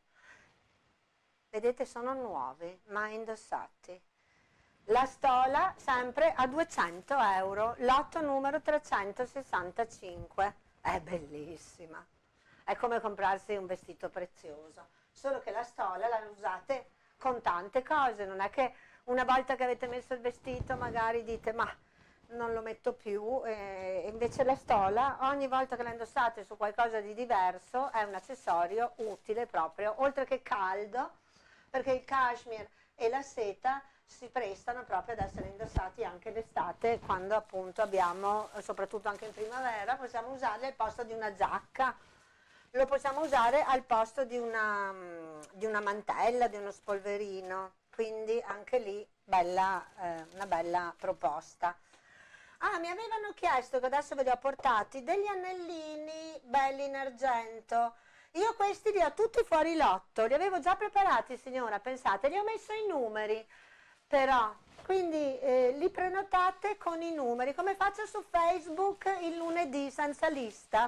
Vedete, sono nuovi, mai indossati. La stola sempre a duecento euro, lotto numero trecentosessantacinque. È bellissima. È come comprarsi un vestito prezioso. Solo che la stola la usate con tante cose. Non è che una volta che avete messo il vestito magari dite ma non lo metto più. E invece la stola, ogni volta che la indossate su qualcosa di diverso, è un accessorio utile proprio, oltre che caldo, perché il cashmere e la seta si prestano proprio ad essere indossati anche d'estate, quando appunto abbiamo, soprattutto anche in primavera, possiamo usarli al posto di una giacca, lo possiamo usare al posto di una, di una mantella, di uno spolverino, quindi anche lì bella, eh, una bella proposta. Ah, mi avevano chiesto, che adesso ve li ho portati, degli anellini belli in argento. Io questi li ho tutti fuori lotto, li avevo già preparati, signora, pensate, li ho messo i numeri, però, quindi eh, li prenotate con i numeri, come faccio su Facebook il lunedì senza lista.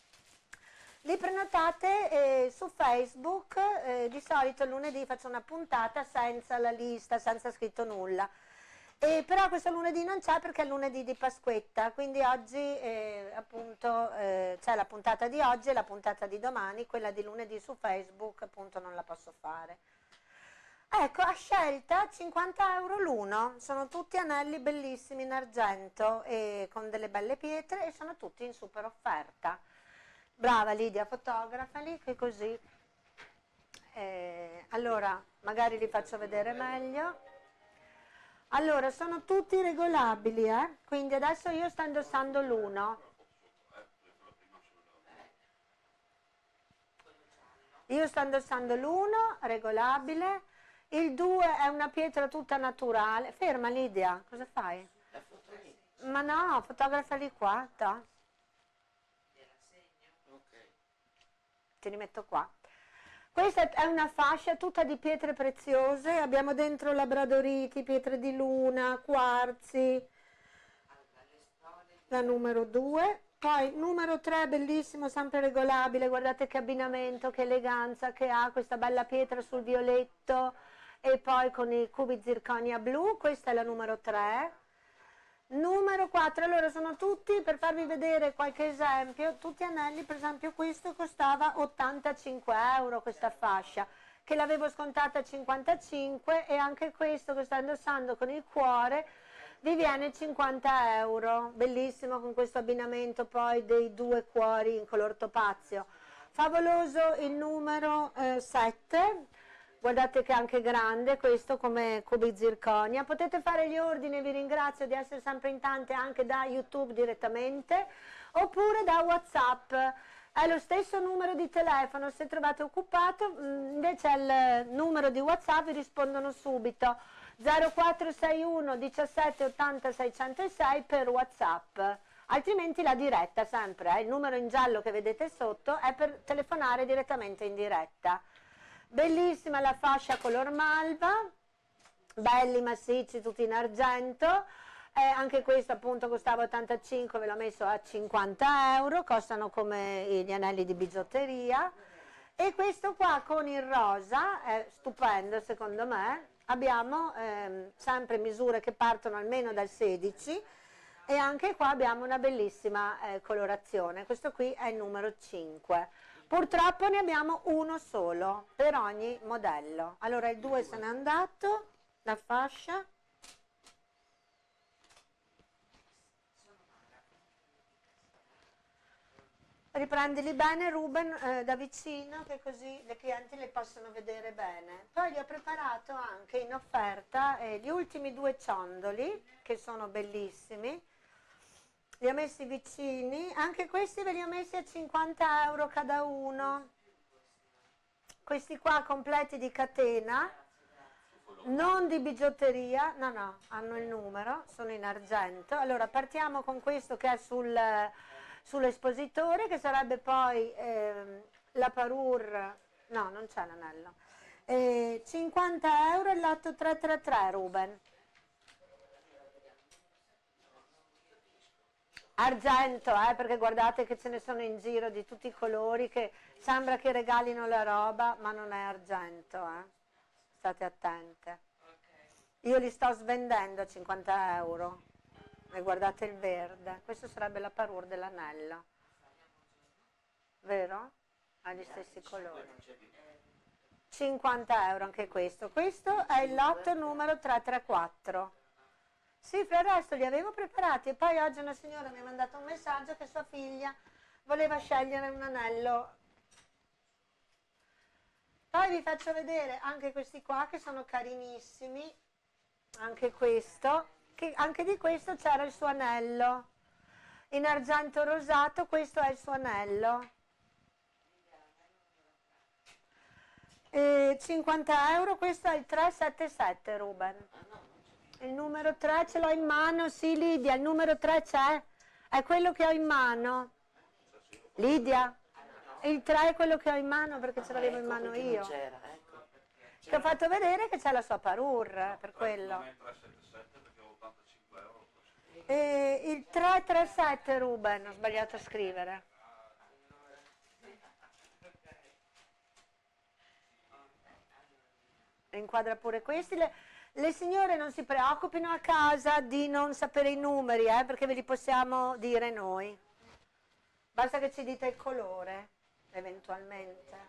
Li prenotate eh, su Facebook, eh, di solito il lunedì faccio una puntata senza la lista, senza scritto nulla. E però questo lunedì non c'è perché è lunedì di Pasquetta, quindi oggi eh, appunto eh, c'è la puntata di oggi e la puntata di domani, quella di lunedì su Facebook appunto non la posso fare. Ecco, a scelta cinquanta euro l'uno, sono tutti anelli bellissimi in argento e con delle belle pietre e sono tutti in super offerta. Brava Lidia, fotografali, che così. Eh, allora, magari li faccio vedere meglio. Allora, sono tutti regolabili, eh? Quindi adesso io sto indossando l'uno. Io sto indossando l'uno, regolabile. Il due è una pietra tutta naturale. Ferma Lidia, cosa fai? Ma no, fotografali qua, to. Ti rimetto qua. Questa è una fascia tutta di pietre preziose, abbiamo dentro labradoriti, pietre di luna, quarzi, la numero due, poi numero tre, bellissimo, sempre regolabile, guardate che abbinamento, che eleganza che ha questa bella pietra sul violetto e poi con i cubi zirconia blu, questa è la numero tre. Numero quattro, allora sono tutti, per farvi vedere qualche esempio, tutti anelli, per esempio questo costava ottantacinque euro questa fascia, che l'avevo scontata a cinquantacinque e anche questo che sto indossando con il cuore vi viene cinquanta euro, bellissimo con questo abbinamento poi dei due cuori in color topazio. Favoloso il numero eh, sette. Guardate che è anche grande questo come cubi zirconia. Potete fare gli ordini, vi ringrazio di essere sempre in tante anche da YouTube direttamente oppure da WhatsApp. È lo stesso numero di telefono, se trovate occupato, invece il numero di WhatsApp vi rispondono subito. zero quattro sei uno diciassette ottanta seicentosei per WhatsApp. Altrimenti la diretta sempre, eh? Il numero in giallo che vedete sotto è per telefonare direttamente in diretta. Bellissima la fascia color malva, belli massicci tutti in argento, eh, anche questo appunto costava ottantacinque, ve l'ho messo a cinquanta euro, costano come gli anelli di bigiotteria. E questo qua con il rosa, è stupendo secondo me, abbiamo ehm, sempre misure che partono almeno dal sedici e anche qua abbiamo una bellissima eh, colorazione, questo qui è il numero cinque. Purtroppo ne abbiamo uno solo per ogni modello. Allora il due se n'è andato, la fascia. Riprendili bene, Ruben, eh, da vicino, che così le clienti le possono vedere bene. Poi gli ho preparato anche in offerta eh, gli ultimi due ciondoli, che sono bellissimi. Li ho messi vicini, anche questi ve li ho messi a cinquanta euro cada uno. Questi qua completi di catena, non di bigiotteria, no no, hanno il numero, sono in argento. Allora partiamo con questo che è sul, sull'espositore, che sarebbe poi eh, la parure, no non c'è l'anello, eh, cinquanta euro il lotto tre tre tre, Ruben. Argento, eh, perché guardate che ce ne sono in giro di tutti i colori, che sembra che regalino la roba, ma non è argento, eh. State attente. Io li sto svendendo a cinquanta euro. E guardate il verde. Questo sarebbe la parure dell'anello. Vero? Ha gli stessi colori. cinquanta euro anche questo. Questo è il lotto numero tre tre quattro. Sì, per il resto li avevo preparati e poi oggi una signora mi ha mandato un messaggio che sua figlia voleva scegliere un anello. Poi vi faccio vedere anche questi qua che sono carinissimi, anche questo, che anche di questo c'era il suo anello. In argento rosato questo è il suo anello. E cinquanta euro, questo è il tre sette sette, Ruben. Il numero tre ce l'ho in mano, sì Lidia, il numero tre c'è, è quello che ho in mano. Lidia, il tre è quello che ho in mano perché ce l'avevo in mano io. Che ho fatto vedere che c'è la sua parure, per quello. E il tre tre sette, Ruben, ho sbagliato a scrivere. Inquadra pure questi. Le, le signore non si preoccupino a casa di non sapere i numeri, eh, perché ve li possiamo dire noi. Basta che ci dite il colore, eventualmente.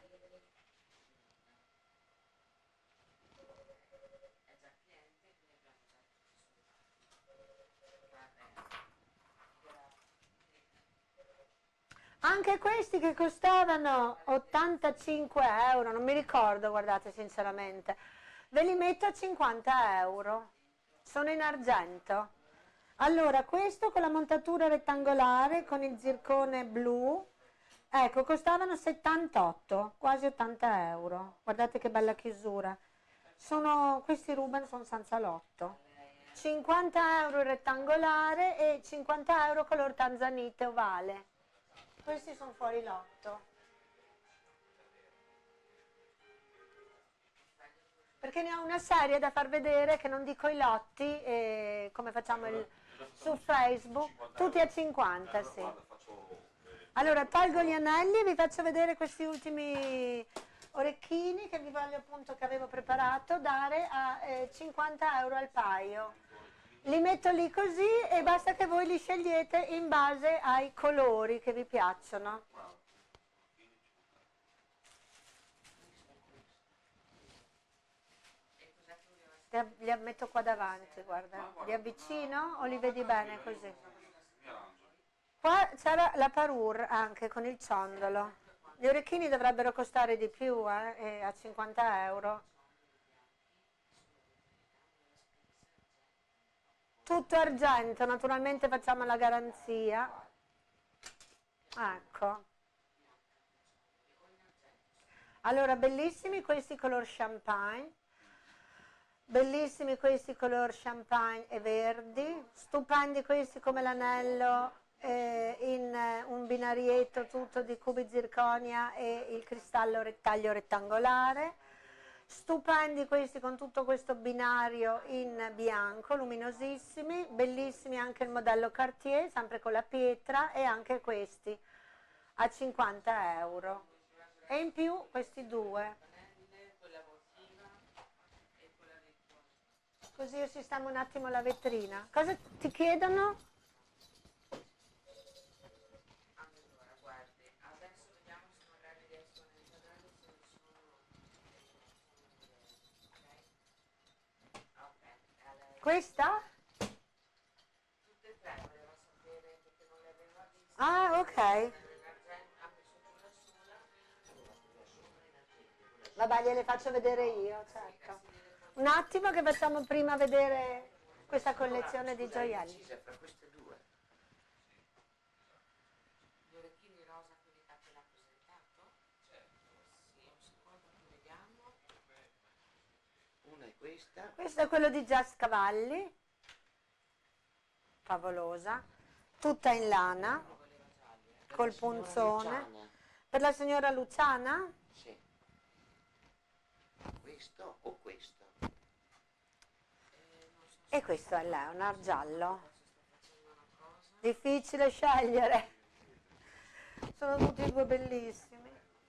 Anche questi che costavano ottantacinque euro, non mi ricordo, guardate sinceramente, ve li metto a cinquanta euro, sono in argento. Allora, questo con la montatura rettangolare, con il zircone blu, ecco, costavano settantotto, quasi ottanta euro. Guardate che bella chiusura. Sono, questi Ruben sono senza lotto. cinquanta euro il rettangolare e cinquanta euro color tanzanite ovale. Questi sono fuori lotto. Perché ne ho una serie da far vedere che non dico i lotti, e come facciamo il, su Facebook, tutti a cinquanta, sì. Allora tolgo gli anelli e vi faccio vedere questi ultimi orecchini che vi voglio appunto, che avevo preparato, dare a eh, cinquanta euro al paio. Li metto lì così e basta che voi li scegliete in base ai colori che vi piacciono. Li metto qua davanti, guarda. Li avvicino o li vedi bene così? Qua c'era la parure anche con il ciondolo. Gli orecchini dovrebbero costare di più, eh, a cinquanta euro. Tutto argento, naturalmente facciamo la garanzia. Ecco. Allora, bellissimi questi color champagne. Bellissimi questi color champagne e verdi. Stupendi questi come l'anello eh, in eh, un binarietto tutto di cubi zirconia e il cristallo rettaglio rettangolare. Stupendi questi con tutto questo binario in bianco, luminosissimi, bellissimi anche il modello Cartier, sempre con la pietra, e anche questi a cinquanta euro. E in più questi due. Così io sistemo un attimo la vetrina. Cosa ti chiedono? Questa? Ah, ok. Vabbè, gliele faccio vedere io, certo. Un attimo che facciamo prima vedere questa collezione di gioielli. Decisa fra queste due. Gli orecchini rosa, quelli che ha appena presentato? Certo. Sì, un secondo che vediamo. Una è questa. Questo è quello di Jazz Cavalli, favolosa, tutta in lana, col punzone. Luciana. Per la signora Luciana? Sì. Questo o questo? E questo è Leonard giallo. Difficile scegliere. Sono tutti e due bellissimi.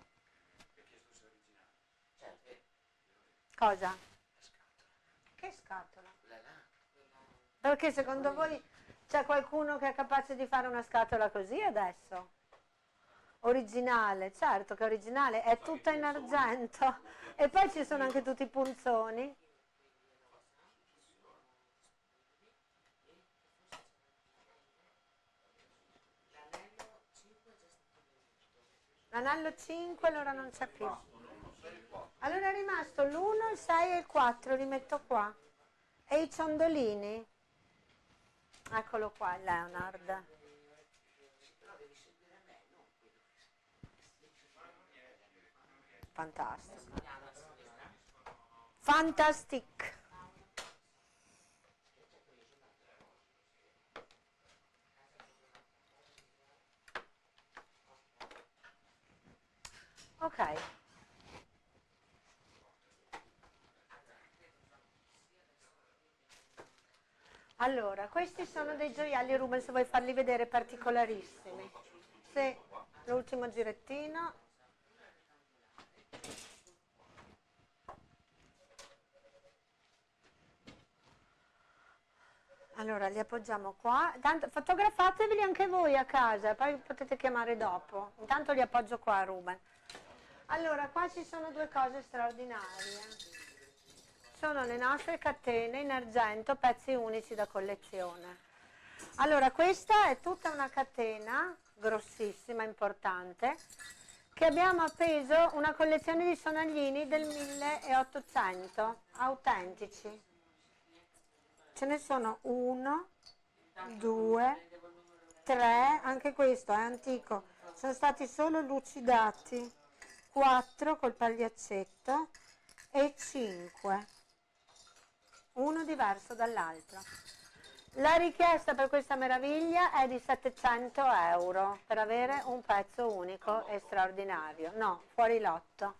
Certo. Cosa? Che scatola? Quella là. Perché secondo voi c'è qualcuno che è capace di fare una scatola così adesso? Originale, certo che è originale, è tutta in argento. E poi ci sono anche tutti i punzoni. L'anello cinque allora non c'è più. Allora è rimasto l'uno, il sei e il quattro, li metto qua. E i ciondolini? Eccolo qua, il Leonard. Fantastico. Fantastic. Ok. Allora, questi sono dei gioielli Ruben, se vuoi farli vedere, particolarissimi. Sì, l'ultimo girettino. Allora, li appoggiamo qua. Tanto, fotografateveli anche voi a casa, poi potete chiamare dopo. Intanto li appoggio qua a Ruben. Allora, qua ci sono due cose straordinarie. Sono le nostre catene in argento, pezzi unici da collezione. Allora, questa è tutta una catena grossissima, importante, che abbiamo appeso una collezione di sonaglini del milleottocento, autentici. Ce ne sono uno, due, tre, anche questo è antico, sono stati solo lucidati, quattro col pagliaccetto e cinque, uno diverso dall'altro. La richiesta per questa meraviglia è di settecento euro per avere un pezzo unico e straordinario, no, fuori lotto.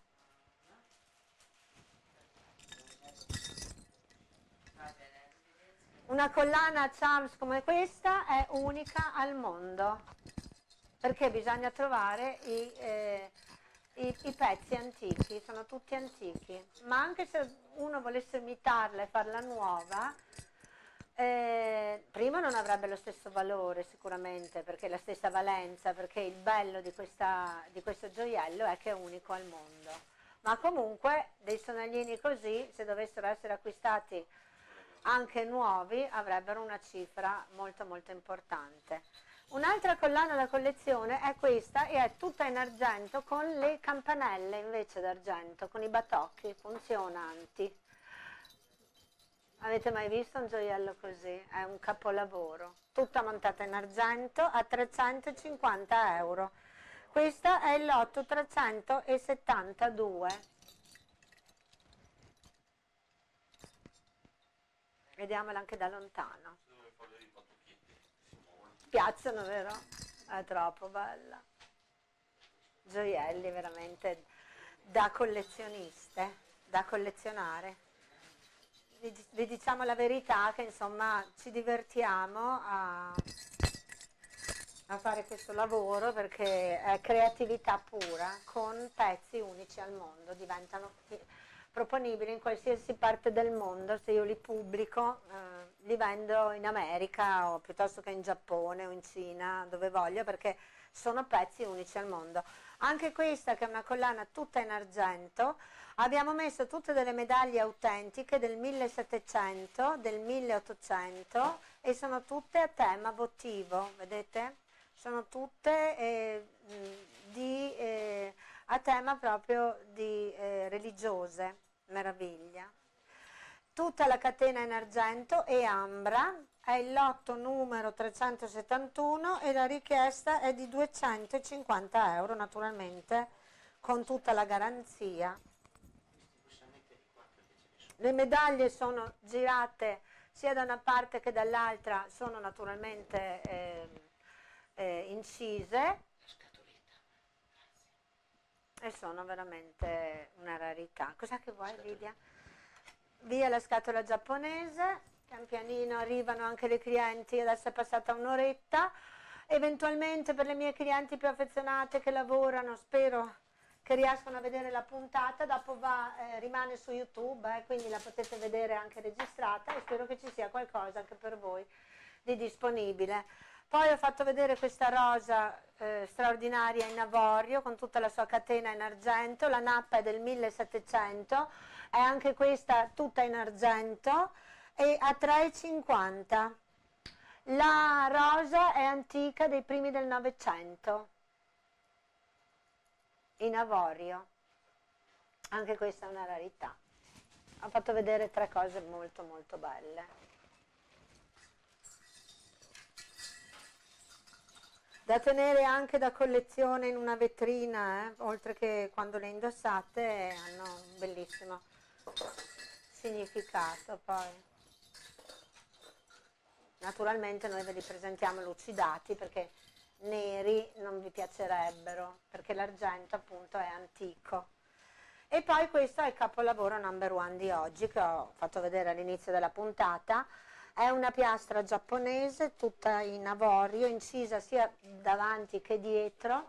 Una collana Charms come questa è unica al mondo, perché bisogna trovare i, eh, i, i pezzi antichi, sono tutti antichi, ma anche se uno volesse imitarla e farla nuova, eh, prima non avrebbe lo stesso valore sicuramente, perché la stessa valenza, perché il bello di, questa, di questo gioiello è che è unico al mondo. Ma comunque dei sonaglini così, se dovessero essere acquistati anche nuovi, avrebbero una cifra molto molto importante. Un'altra collana da collezione è questa e è tutta in argento con le campanelle invece d'argento, con i batocchi funzionanti. Avete mai visto un gioiello così? È un capolavoro. Tutta montata in argento a trecentocinquanta euro. Questa è il lotto trecentosettantadue. Vediamola anche da lontano. Piacciono, vero? È troppo bella. Gioielli veramente da collezioniste, da collezionare. Vi, vi diciamo la verità che insomma ci divertiamo a, a fare questo lavoro perché è creatività pura con pezzi unici al mondo, diventano proponibili in qualsiasi parte del mondo. Se io li pubblico, eh, li vendo in America o piuttosto che in Giappone o in Cina, dove voglio, perché sono pezzi unici al mondo. Anche questa, che è una collana tutta in argento, abbiamo messo tutte delle medaglie autentiche del millesettecento, del milleottocento e sono tutte a tema votivo, vedete? Sono tutte eh, di... Eh, a tema proprio di eh, religiose, meraviglia. Tutta la catena in argento e ambra, è il lotto numero trecentosettantuno e la richiesta è di duecentocinquanta euro, naturalmente con tutta la garanzia. Le medaglie sono girate sia da una parte che dall'altra, sono naturalmente eh, eh, incise La scatoletta. e sono veramente una rarità. Cos'è che vuoi, Lidia? Via la scatola giapponese, pian pianino arrivano anche le clienti, adesso è passata un'oretta, eventualmente per le mie clienti più affezionate che lavorano, spero che riescono a vedere la puntata, dopo va, eh, rimane su YouTube, eh, quindi la potete vedere anche registrata e spero che ci sia qualcosa anche per voi di disponibile. Poi ho fatto vedere questa rosa eh, straordinaria in avorio con tutta la sua catena in argento, la nappa è del millesettecento, è anche questa tutta in argento e a tre e cinquanta. La rosa è antica dei primi del Novecento, in avorio, anche questa è una rarità. Ho fatto vedere tre cose molto molto belle. Da tenere anche da collezione in una vetrina, eh? Oltre che quando le indossate hanno un bellissimo significato poi. Naturalmente noi ve li presentiamo lucidati perché neri non vi piacerebbero, perché l'argento appunto è antico. E poi questo è il capolavoro number one di oggi che ho fatto vedere all'inizio della puntata. È una piastra giapponese tutta in avorio, incisa sia davanti che dietro.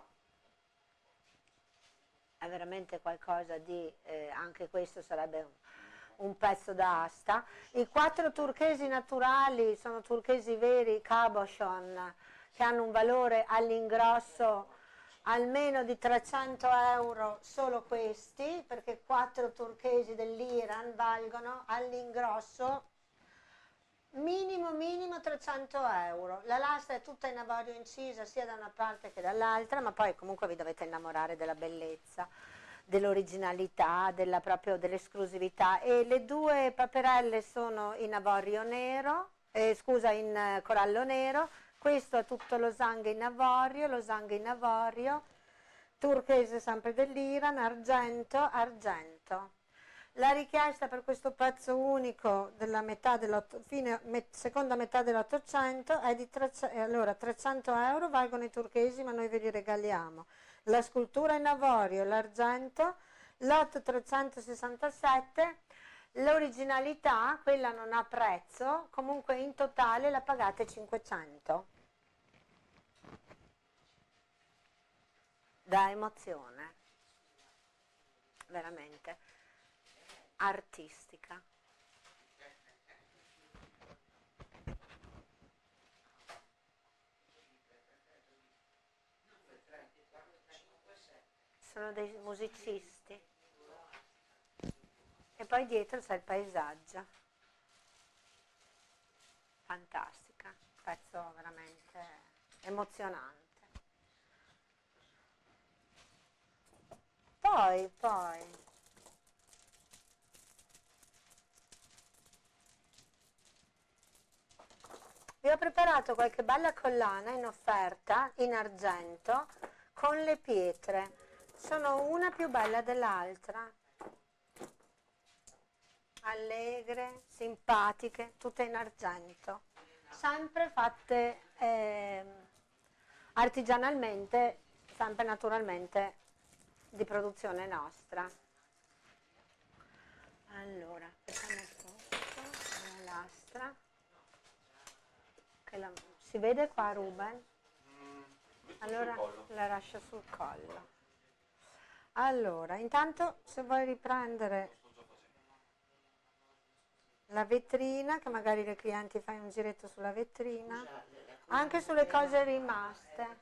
È veramente qualcosa di, eh, anche questo sarebbe un, un pezzo d'asta. I quattro turchesi naturali sono turchesi veri, cabochon, che hanno un valore all'ingrosso almeno di trecento euro solo questi, perché quattro turchesi dell'Iran valgono all'ingrosso minimo minimo trecento euro. La lastra è tutta in avorio incisa sia da una parte che dall'altra, ma poi comunque vi dovete innamorare della bellezza, dell'originalità, della, proprio dell'esclusività. E le due paperelle sono in avorio nero, eh, scusa, in eh, corallo nero. Questo è tutto losango in avorio, losango in avorio, turchese sempre dell'Iran, argento, argento. La richiesta per questo pezzo unico della metà dell'otto, fine, met, seconda metà dell'Ottocento è di trecento, allora, trecento euro, valgono i turchesi ma noi ve li regaliamo. La scultura in avorio, l'argento, lotto trecentosessantasette, l'originalità, quella non ha prezzo, comunque in totale la pagate cinquecento. Da emozione, veramente artistica. Sono dei musicisti. E poi dietro c'è il paesaggio. Fantastica, pezzo veramente emozionante. Poi, poi vi ho preparato qualche bella collana in offerta in argento con le pietre. Sono una più bella dell'altra. Allegre, simpatiche, tutte in argento. Sempre fatte eh, artigianalmente, sempre naturalmente di produzione nostra. Allora, facciamo questo, la lastra. Che la, si vede qua Ruben? Allora la lascio sul collo. Allora, intanto se vuoi riprendere la vetrina, che magari le clienti fai un giretto sulla vetrina, anche sulle cose rimaste.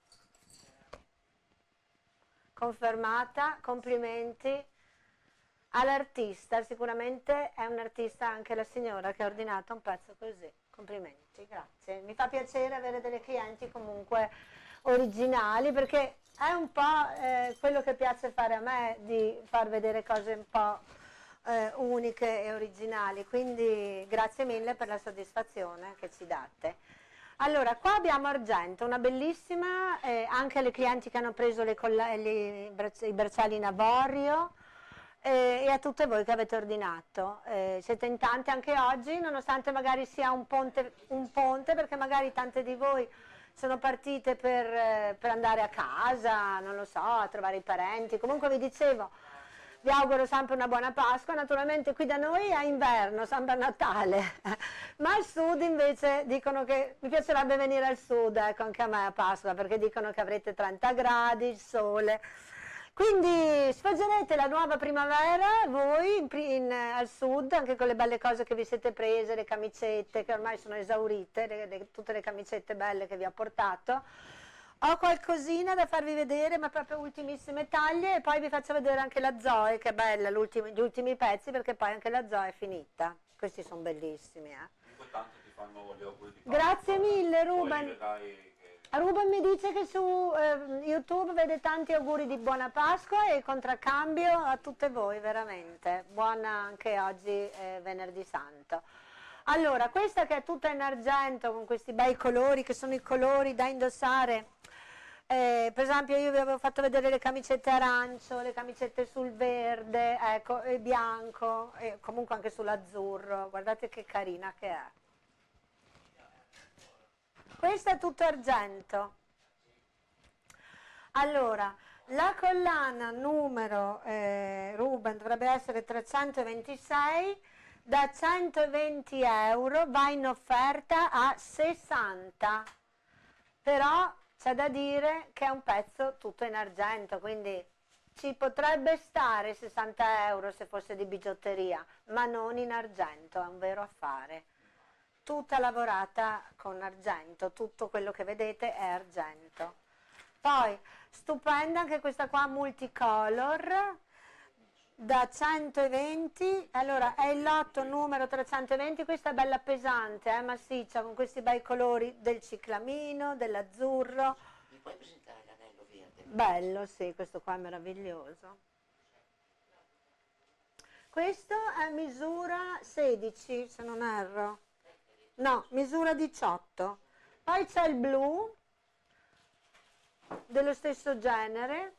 Confermata, complimenti. all'artista, sicuramente è un artista anche la signora che ha ordinato un pezzo così. Complimenti, grazie. Mi fa piacere avere delle clienti comunque originali, perché è un po' eh, quello che piace fare a me, di far vedere cose un po' eh, uniche e originali, quindi grazie mille per la soddisfazione che ci date. Allora, qua abbiamo argento, una bellissima, eh, anche alle clienti che hanno preso le colla- le, i bracciali in avorio, eh, e a tutte voi che avete ordinato. Eh, siete in tante anche oggi, nonostante magari sia un ponte, un ponte perché magari tante di voi sono partite per, eh, per andare a casa, non lo so, a trovare i parenti. Comunque vi dicevo, vi auguro sempre una buona Pasqua. Naturalmente qui da noi è inverno, sembra Natale, ma al sud invece dicono che mi piacerebbe venire al sud, ecco, anche a me a Pasqua, perché dicono che avrete trenta gradi, il sole. Quindi sfoggerete la nuova primavera voi in, in, al sud, anche con le belle cose che vi siete prese, le camicette che ormai sono esaurite, le, le, tutte le camicette belle che vi ho portato. Ho qualcosina da farvi vedere, ma proprio ultimissime taglie, e poi vi faccio vedere anche la Zoe, che è bella, gli ultimi pezzi, perché poi anche la Zoe è finita. Questi sono bellissimi. Eh. Comunque tanto ti fanno gli auguri di Grazie mille Ruben. Poi vedrai che... Ruben mi dice che su eh, YouTube vede tanti auguri di buona Pasqua e contraccambio a tutte voi, veramente. Buona anche oggi, eh, venerdì santo. Allora, questa che è tutta in argento con questi bei colori, che sono i colori da indossare. Eh, per esempio io vi avevo fatto vedere le camicette arancio, le camicette sul verde, ecco, e bianco, e comunque anche sull'azzurro. Guardate che carina che è. Questo è tutto argento. Allora, la collana numero eh, Ruben dovrebbe essere trecentoventisei, da centoventi euro va in offerta a sessanta, però c'è da dire che è un pezzo tutto in argento, quindi ci potrebbe stare sessanta euro se fosse di bigiotteria, ma non in argento, è un vero affare. Tutta lavorata con argento, tutto quello che vedete è argento. Poi, stupenda anche questa qua multicolor, da centoventi, allora è il lotto numero trecentoventi, questa è bella pesante, eh, massiccia, con questi bei colori del ciclamino, dell'azzurro. Mi puoi presentare l'anello verde? Bello, sì, questo qua è meraviglioso. Questo è misura sedici, se non erro. No, misura diciotto. Poi c'è il blu dello stesso genere,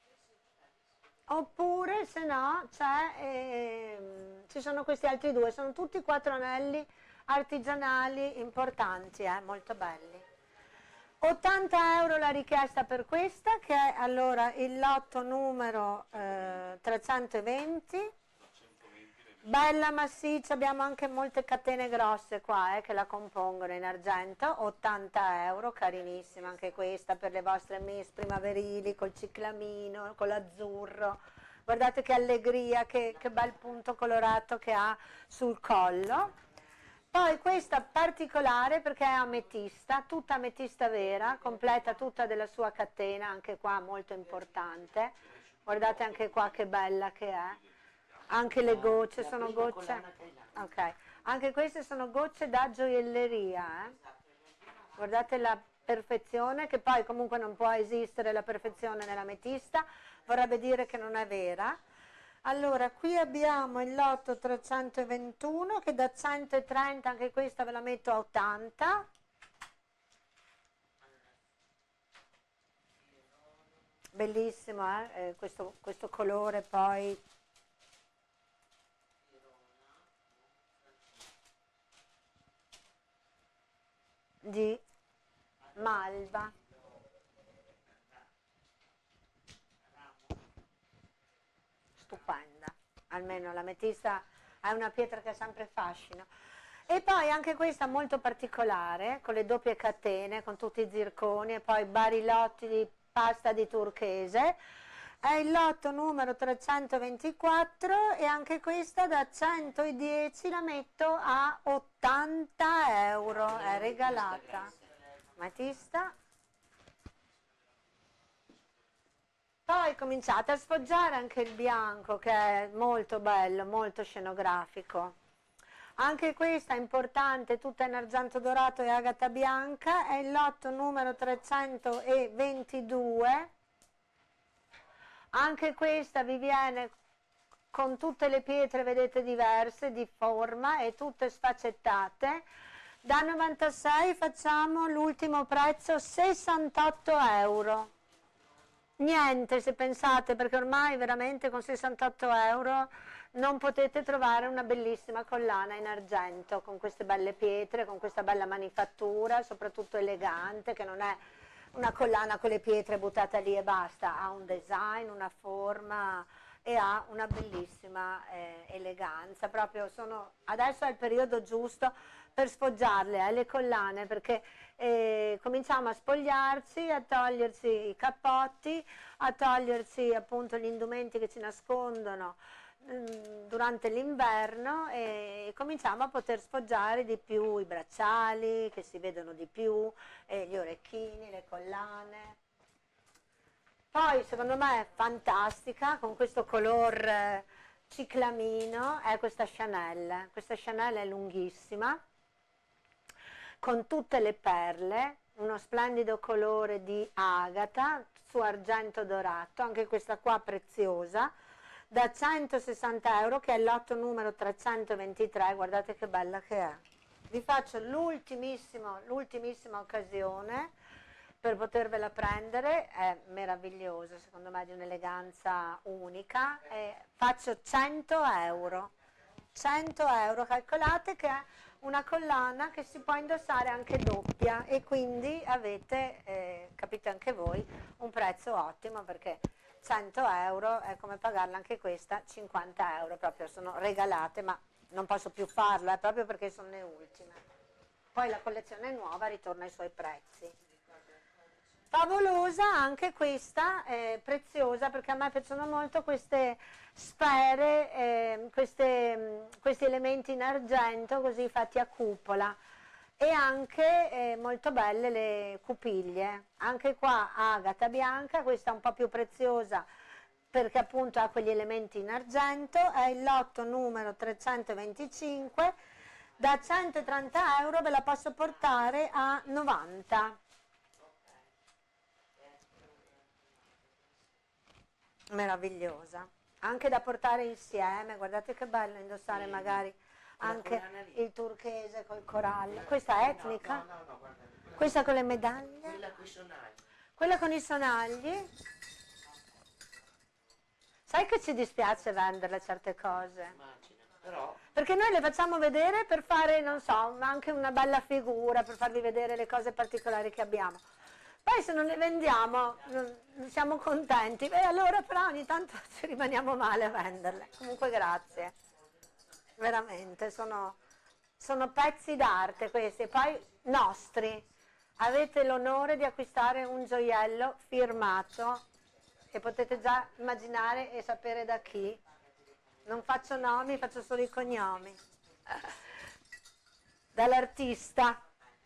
oppure se no c'è, eh, ci sono questi altri due, sono tutti quattro anelli artigianali importanti, eh, molto belli. ottanta euro la richiesta per questa, che è allora il lotto numero eh, trecentoventi. Bella massiccia, abbiamo anche molte catene grosse qua eh, che la compongono in argento, ottanta euro, carinissima anche questa per le vostre miss primaverili col ciclamino, con l'azzurro. Guardate che allegria, che, che bel punto colorato che ha sul collo. Poi questa particolare perché è ametista, tutta ametista vera, completa tutta della sua catena, anche qua molto importante. Guardate anche qua che bella che è. Anche le gocce La sono prima gocce, collana thailandese. ok, anche queste sono gocce da gioielleria, eh? Guardate la perfezione, che poi comunque non può esistere la perfezione nell'ametista, vorrebbe dire che non è vera. Allora, qui abbiamo il lotto trecentoventuno che da centotrenta, anche questa ve la metto a ottanta. Bellissimo, eh? Eh, questo, questo colore poi... di malva. Stupenda, almeno l'ametista è una pietra che ha sempre fascino. E poi anche questa molto particolare, con le doppie catene, con tutti i zirconi e poi barilotti di pasta di turchese. È il lotto numero trecentoventiquattro e anche questa da centodieci la metto a ottanta euro, è regalata. Matista. Poi cominciate a sfoggiare anche il bianco, che è molto bello, molto scenografico. Anche questa è importante, tutta in argento dorato e agata bianca, è il lotto numero trecentoventidue. Anche questa vi viene con tutte le pietre, vedete, diverse di forma e tutte sfaccettate. Da novantasei facciamo l'ultimo prezzo, sessantotto euro. Niente, se pensate, perché ormai veramente con sessantotto euro non potete trovare una bellissima collana in argento con queste belle pietre, con questa bella manifattura, soprattutto elegante, che non è una collana con le pietre buttate lì e basta, ha un design, una forma e ha una bellissima eh, eleganza. Proprio sono, adesso è il periodo giusto per sfoggiarle, eh, le collane, perché eh, cominciamo a spogliarci, a togliersi i cappotti, a togliersi appunto gli indumenti che ci nascondono mh, durante l'inverno, e cominciamo a poter sfoggiare di più i bracciali, che si vedono di più, eh, gli orecchini, le collane. Poi secondo me è fantastica, con questo color eh, ciclamino, è questa Chanel. Questa Chanel è lunghissima, con tutte le perle, uno splendido colore di agata su argento dorato, anche questa qua preziosa, da centosessanta euro, che è il lotto numero trecentoventitré, guardate che bella che è. Vi faccio l'ultimissima l'ultimissima occasione per potervela prendere, è meravigliosa, secondo me di un'eleganza unica, e faccio cento euro. cento euro, calcolate che è una collana che si può indossare anche doppia, e quindi avete, eh, capite anche voi, un prezzo ottimo, perché cento euro è come pagarla anche questa, cinquanta euro, proprio sono regalate, ma non posso più farlo, eh, proprio perché sono le ultime. Poi la collezione nuova ritorna ai suoi prezzi. Favolosa anche questa, eh, preziosa, perché a me piacciono molto queste sfere, eh, queste, mh, questi elementi in argento così fatti a cupola, e anche eh, molto belle le cupiglie. Anche qua agata bianca, questa un po' più preziosa perché appunto ha quegli elementi in argento, è il lotto numero trecentoventicinque, da centotrenta euro ve la posso portare a novanta. Meravigliosa, anche da portare insieme, guardate che bello indossare magari anche il turchese col corallo. Questa è etnica? No, no, no, guarda. Questa con le medaglie? Quella con i sonagli. Quella con i sonagli? Sai che ci dispiace venderle certe cose? Immagino, però Perché noi le facciamo vedere per fare, non so, anche una bella figura, per farvi vedere le cose particolari che abbiamo. Poi se non le vendiamo non, non siamo contenti, e allora però ogni tanto ci rimaniamo male a venderle. Comunque grazie, veramente, sono, sono pezzi d'arte questi, e poi nostri. Avete l'onore di acquistare un gioiello firmato, e potete già immaginare e sapere da chi. Non faccio nomi, faccio solo i cognomi. Dall'artista.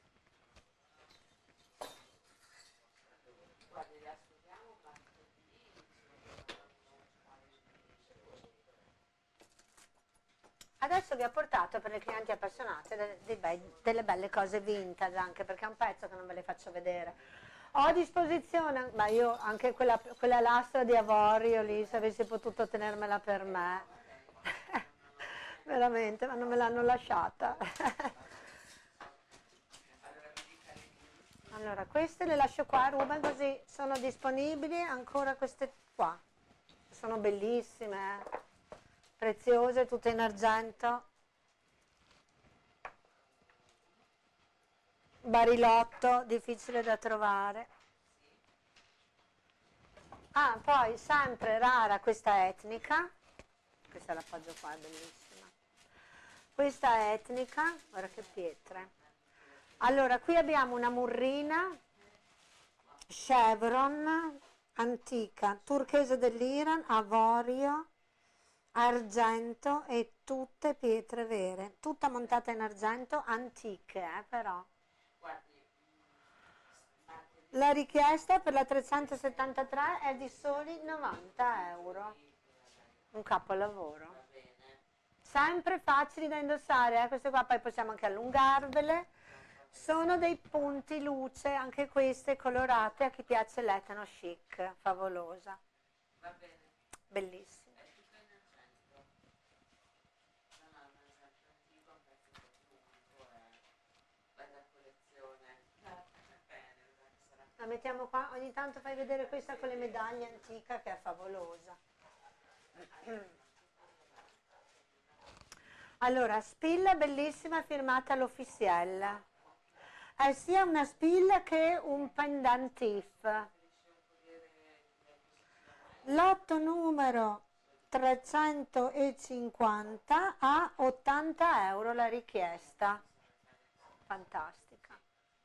Adesso vi ho portato per le clienti appassionate de- de- bei- delle belle cose vintage, anche perché è un pezzo che non ve le faccio vedere. Ho a disposizione, ma io anche quella, quella lastra di avorio lì, se avessi potuto tenermela per me, veramente, ma non me l'hanno lasciata. Allora, queste le lascio qua a Ruben, così sono disponibili ancora queste qua. Sono bellissime, eh. Preziose, tutte in argento. Barilotto, difficile da trovare. Ah, poi sempre rara questa etnica. Questa l'appoggio qua, è bellissima. Questa è etnica, guarda che pietre. Allora, qui abbiamo una murrina chevron antica, turchese dell'Iran, avorio, argento e tutte pietre vere, tutta montata in argento, antiche, eh, però. Guardi, martedì La richiesta per la trecentosettantatré è di soli novanta euro. Un capolavoro. Sempre facili da indossare, eh? Queste qua poi possiamo anche allungarvele. Sono dei punti luce, anche queste colorate, a chi piace l'etano chic, favolosa. Va bene. Bellissima. È tutto in argento. No, no, un argento antico, un pezzo unico, è bella collezione. Bene, vedrà che sarà. La mettiamo qua, ogni tanto fai vedere questa con le medaglie antica che è favolosa. Allora, spilla bellissima firmata all'Officiel. È sia una spilla che un pendentif. Lotto numero trecentocinquanta a ottanta euro la richiesta. Fantastica.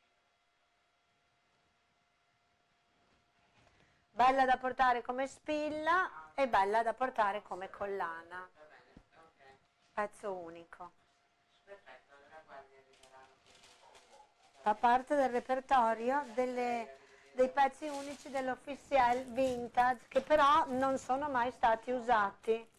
Bella da portare come spilla e bella da portare come collana. Pezzo unico. Perfetto, allora guardi, arriveranno. Fa parte del repertorio delle, dei pezzi unici dell'Officiel Vintage che però non sono mai stati usati.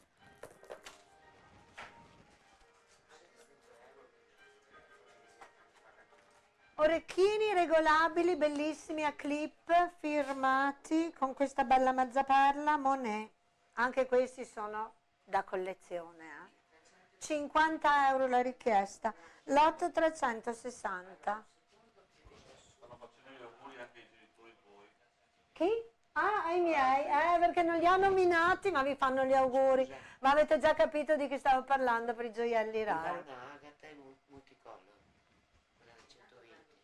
Orecchini regolabili, bellissimi a clip, firmati con questa bella mezzaperla Monet. Anche questi sono da collezione. Eh. cinquanta euro la richiesta. Lotto trecentosessanta. Stanno facendo gli auguri anche ai genitori tuoi. Chi? Ah, ai miei, eh, perché non li ho nominati, ma vi fanno gli auguri. Ma avete già capito di chi stavo parlando per i gioielli rari. Ivana, Agata e Mu- Multicolor, quella del centoventi.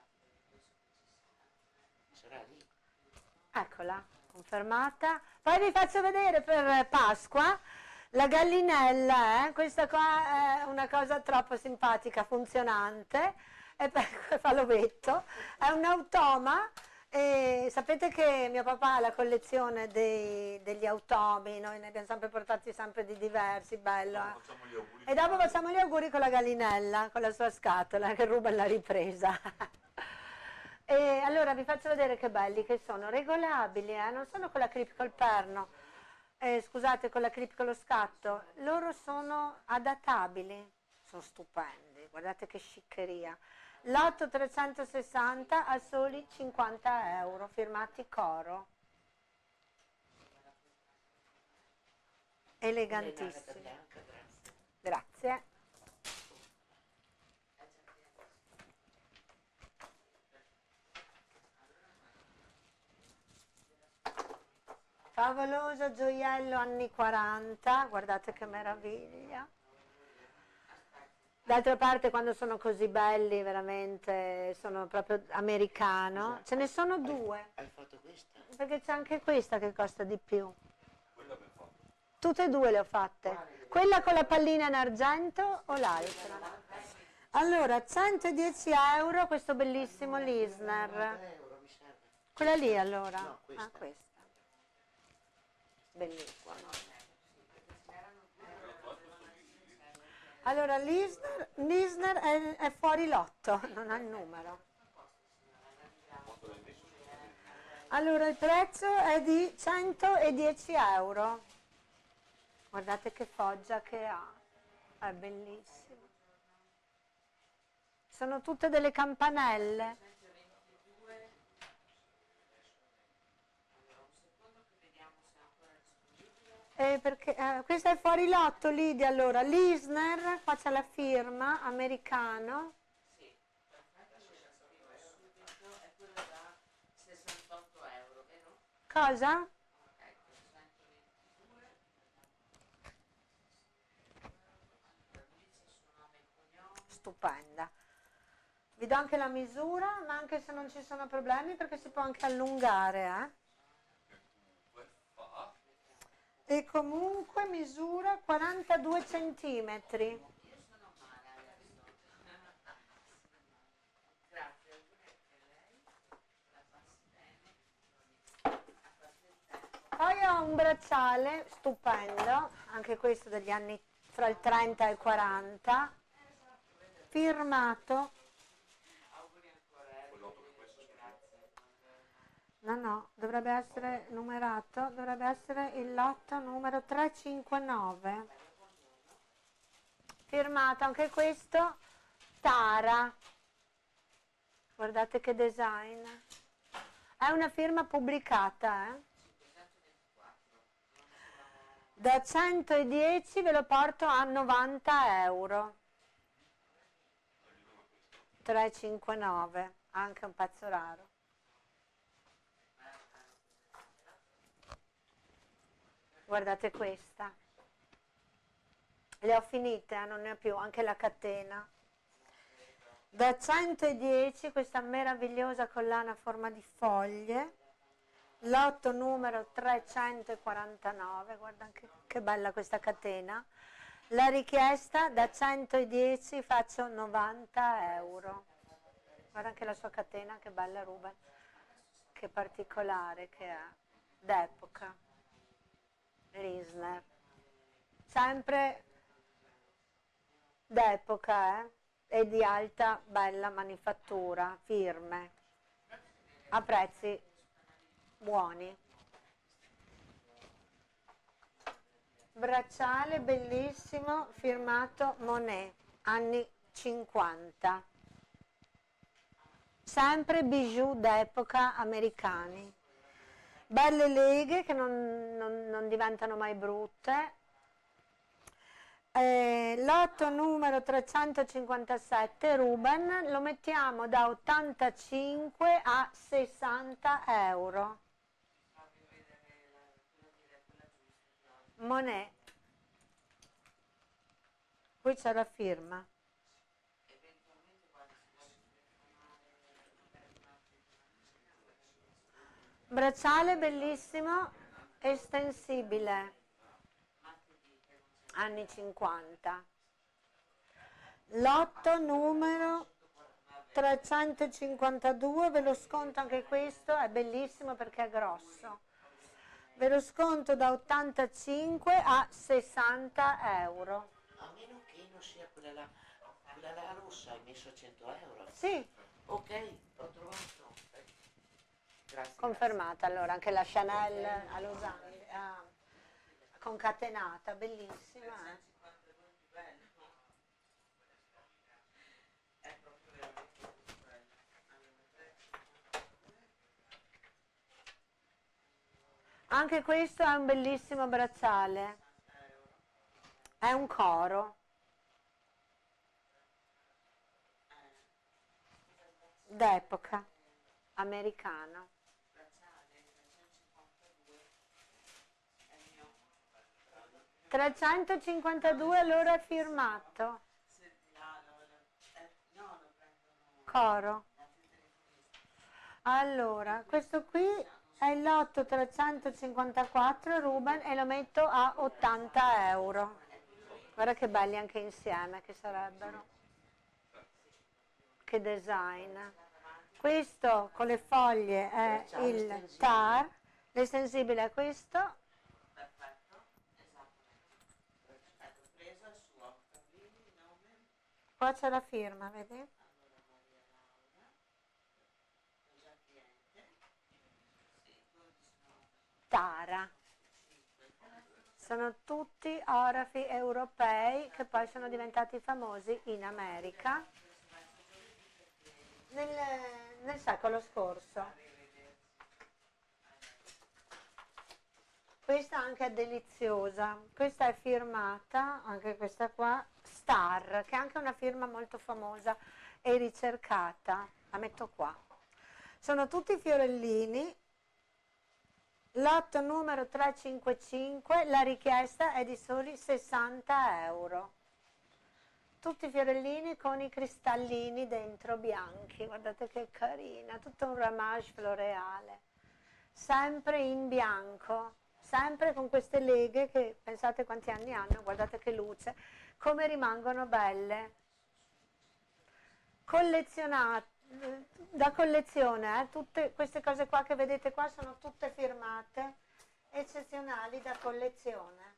Sarà lì. Eccola, confermata. Poi vi faccio vedere per Pasqua la gallinella, eh? Questa qua è una cosa troppo simpatica, funzionante, e per fa l'ovetto. È un automa. E sapete che mio papà ha la collezione dei- degli automi, noi ne abbiamo sempre portati sempre di diversi, bello. Dopo eh. facciamo gli auguri. E dopo facciamo gli auguri con la gallinella, con la sua scatola, che Ruben l'ha ripresa. E allora vi faccio vedere che belli che sono, regolabili, eh? Non sono con la clip col perno, eh, scusate, con la clip con lo scatto, loro sono adattabili, sono stupendi, guardate che sciccheria. Lotto trecentosessanta a soli cinquanta euro, firmati Coro. Elegantissimi. Bianca, grazie. Grazie. Favoloso gioiello anni quaranta, guardate che meraviglia. D'altra parte quando sono così belli veramente sono proprio americano. Ce ne sono due, Hai fatto questa? perché c'è anche questa che costa di più. Quella abbiamo fatto. Tutte e due le ho fatte. Quella con la pallina in argento o l'altra? Allora, centodieci euro questo bellissimo Lisner. euro mi serve. Quella lì allora? No, questa. Ah, questa. Bellissima. Allora, Lisner, Lisner è, è fuori lotto, non ha il numero. Allora, il prezzo è di centodieci euro. Guardate che foggia che ha, è bellissimo. Sono tutte delle campanelle. Eh, perché, eh, questa è fuori lotto, Lidia, allora. Lisner, qua c'è la firma, americano. Sì, perfetto, ce la scrivo subito, è quello da sessantotto euro, vero? Cosa? Ecco, centoventidue. Dice il suo nome e cognome. Stupenda. Vi do anche la misura, ma anche se non ci sono problemi, perché si può anche allungare, eh? E comunque misura quarantadue centimetri. Io sono male adesso. Grazie, anche lei. La passi bene. A passi il tempo. Poi ho un bracciale stupendo, anche questo degli anni fra il trenta e il quaranta, firmato. Auguri ancora, eh. Grazie. No, no, dovrebbe essere numerato, dovrebbe essere il lotto numero trecentocinquantanove. Firmato anche questo, Tara. Guardate che design. È una firma pubblicata, eh? Da centodieci ve lo porto a novanta euro. trecentocinquantanove, anche un pezzo raro. Guardate questa. Le ho finite, eh, non ne ho più, anche la catena. Da centodieci questa meravigliosa collana a forma di foglie, lotto numero trecentoquarantanove, guarda anche che bella questa catena. La richiesta da centodieci faccio novanta euro. Guarda anche la sua catena, che bella Ruben, che particolare che è, d'epoca. Risner. Sempre d'epoca, eh? E di alta bella manifattura, firme, a prezzi buoni. Bracciale bellissimo, firmato Monet, anni cinquanta. Sempre bijou d'epoca americani. Belle leghe che non, non, non diventano mai brutte. Eh, lotto numero trecentocinquantasette Ruben, lo mettiamo da ottantacinque a sessanta euro. Monet. Qui c'è la firma. Bracciale bellissimo, estensibile. Anni cinquanta. Lotto numero trecentocinquantadue, ve lo sconto anche questo, è bellissimo perché è grosso. Ve lo sconto da ottantacinque a sessanta euro. A meno che non sia quella là, quella là rossa, hai messo cento euro. Sì. Ok, ho trovato. Grazie. Confermata allora, anche la Chanel a Los Angeles, ah, concatenata, bellissima. Eh? Anche questo è un bellissimo bracciale, è un coro, d'epoca, americano. trecentocinquantadue allora firmato. Coro. Allora, questo qui è il lotto trecentocinquantaquattro Ruben e lo metto a ottanta euro. Guarda che belli anche insieme che sarebbero. Che design. Questo con le foglie è il tar, l'estensibile è questo. Qua c'è la firma, vedi? Tara. Sono tutti orafi europei che poi sono diventati famosi in America nel, nel secolo scorso. Questa anche è deliziosa, questa è firmata, anche questa qua, Star, che è anche una firma molto famosa e ricercata. La metto qua. Sono tutti fiorellini. Lotto numero trecentocinquantacinque, la richiesta è di soli sessanta euro. Tutti fiorellini con i cristallini dentro bianchi, guardate che carina, tutto un ramage floreale, sempre in bianco, sempre con queste leghe che pensate quanti anni hanno, guardate che luce, come rimangono belle. Collezionate. Da collezione, eh? Tutte queste cose qua che vedete qua sono tutte firmate, eccezionali da collezione.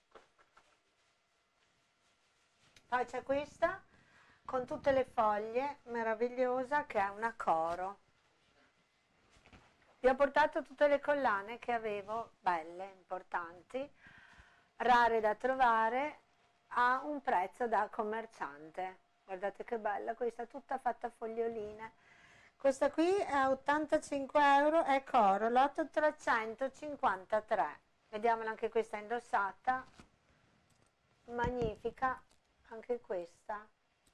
Poi c'è questa con tutte le foglie, meravigliosa, che è una coro. Vi ho portato tutte le collane che avevo, belle, importanti, rare da trovare, a un prezzo da commerciante. Guardate che bella, questa tutta fatta a foglioline. Questa qui è ottantacinque euro, è coro, lotto trecentocinquantatré. Vediamola anche questa indossata, magnifica, anche questa,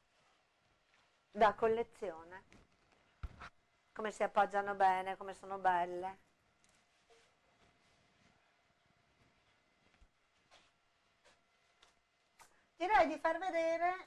da collezione. Come si appoggiano bene, come sono belle. Direi di far vedere,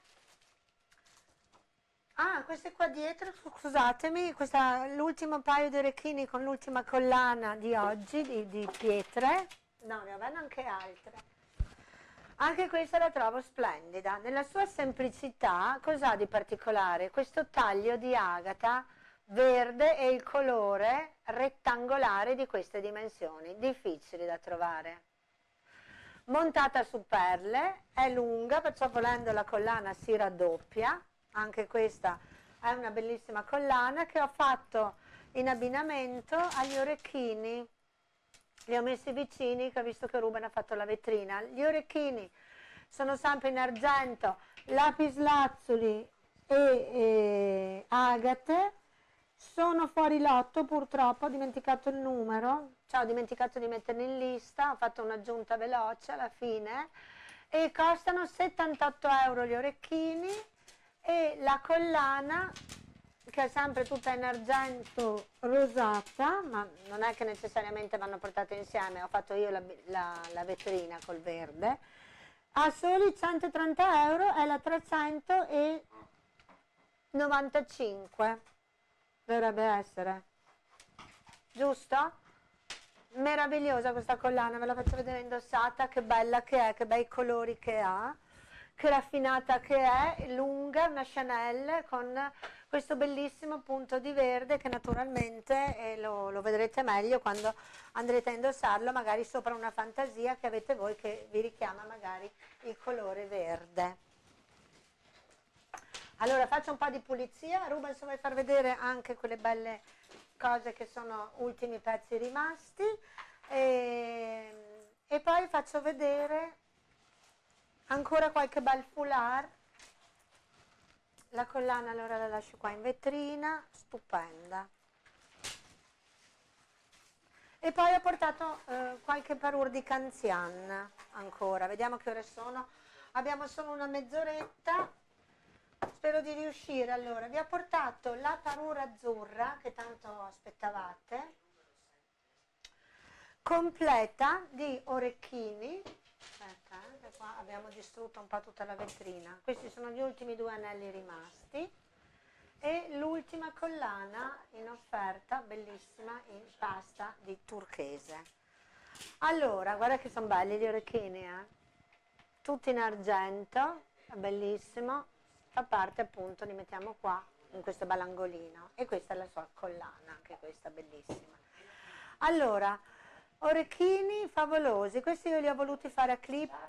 ah, queste qua dietro, scusatemi, questa, l'ultimo paio di orecchini con l'ultima collana di oggi, di, di pietre, no, ne avevano anche altre. Anche questa la trovo splendida, nella sua semplicità. Cos'ha di particolare? Questo taglio di agata verde e il colore rettangolare di queste dimensioni, difficili da trovare. Montata su perle, è lunga, perciò volendo la collana si raddoppia. Anche questa è una bellissima collana che ho fatto in abbinamento agli orecchini. Li ho messi vicini, che ho visto che Ruben ha fatto la vetrina. Gli orecchini sono sempre in argento, lapislazzuli e, e agate. Sono fuori lotto, purtroppo ho dimenticato il numero, cioè ho dimenticato di metterli in lista, ho fatto un'aggiunta veloce alla fine, e costano settantotto euro gli orecchini, e la collana, che è sempre tutta in argento rosata, ma non è che necessariamente vanno portate insieme, ho fatto io la, la, la vetrina col verde, a soli centotrenta euro, è la trecentonovantacinque, dovrebbe essere, giusto? Meravigliosa questa collana, ve la faccio vedere indossata, che bella che è, che bei colori che ha, che raffinata che è, lunga, una Chanel con questo bellissimo punto di verde che naturalmente eh, lo, lo vedrete meglio quando andrete a indossarlo, magari sopra una fantasia che avete voi che vi richiama magari il colore verde. Allora faccio un po' di pulizia. Ruben, se vuoi far vedere anche quelle belle cose che sono ultimi pezzi rimasti, e, e poi faccio vedere ancora qualche bel foulard. La collana allora la lascio qua in vetrina, stupenda. E poi ho portato eh, qualche parure di Canzian ancora, vediamo che ore sono, abbiamo solo una mezz'oretta, spero di riuscire. Allora, vi ho portato la parure azzurra, che tanto aspettavate, completa di orecchini. Aspetta, eh, qua abbiamo distrutto un po' tutta la vetrina. Questi sono gli ultimi due anelli rimasti e l'ultima collana in offerta, bellissima, in pasta di turchese. Allora, guarda che sono belli gli orecchini, eh? Tutti in argento, bellissimo. Fa parte appunto, li mettiamo qua in questo ballangolino, e questa è la sua collana, anche questa bellissima. Allora, orecchini favolosi, questi io li ho voluti fare a clip,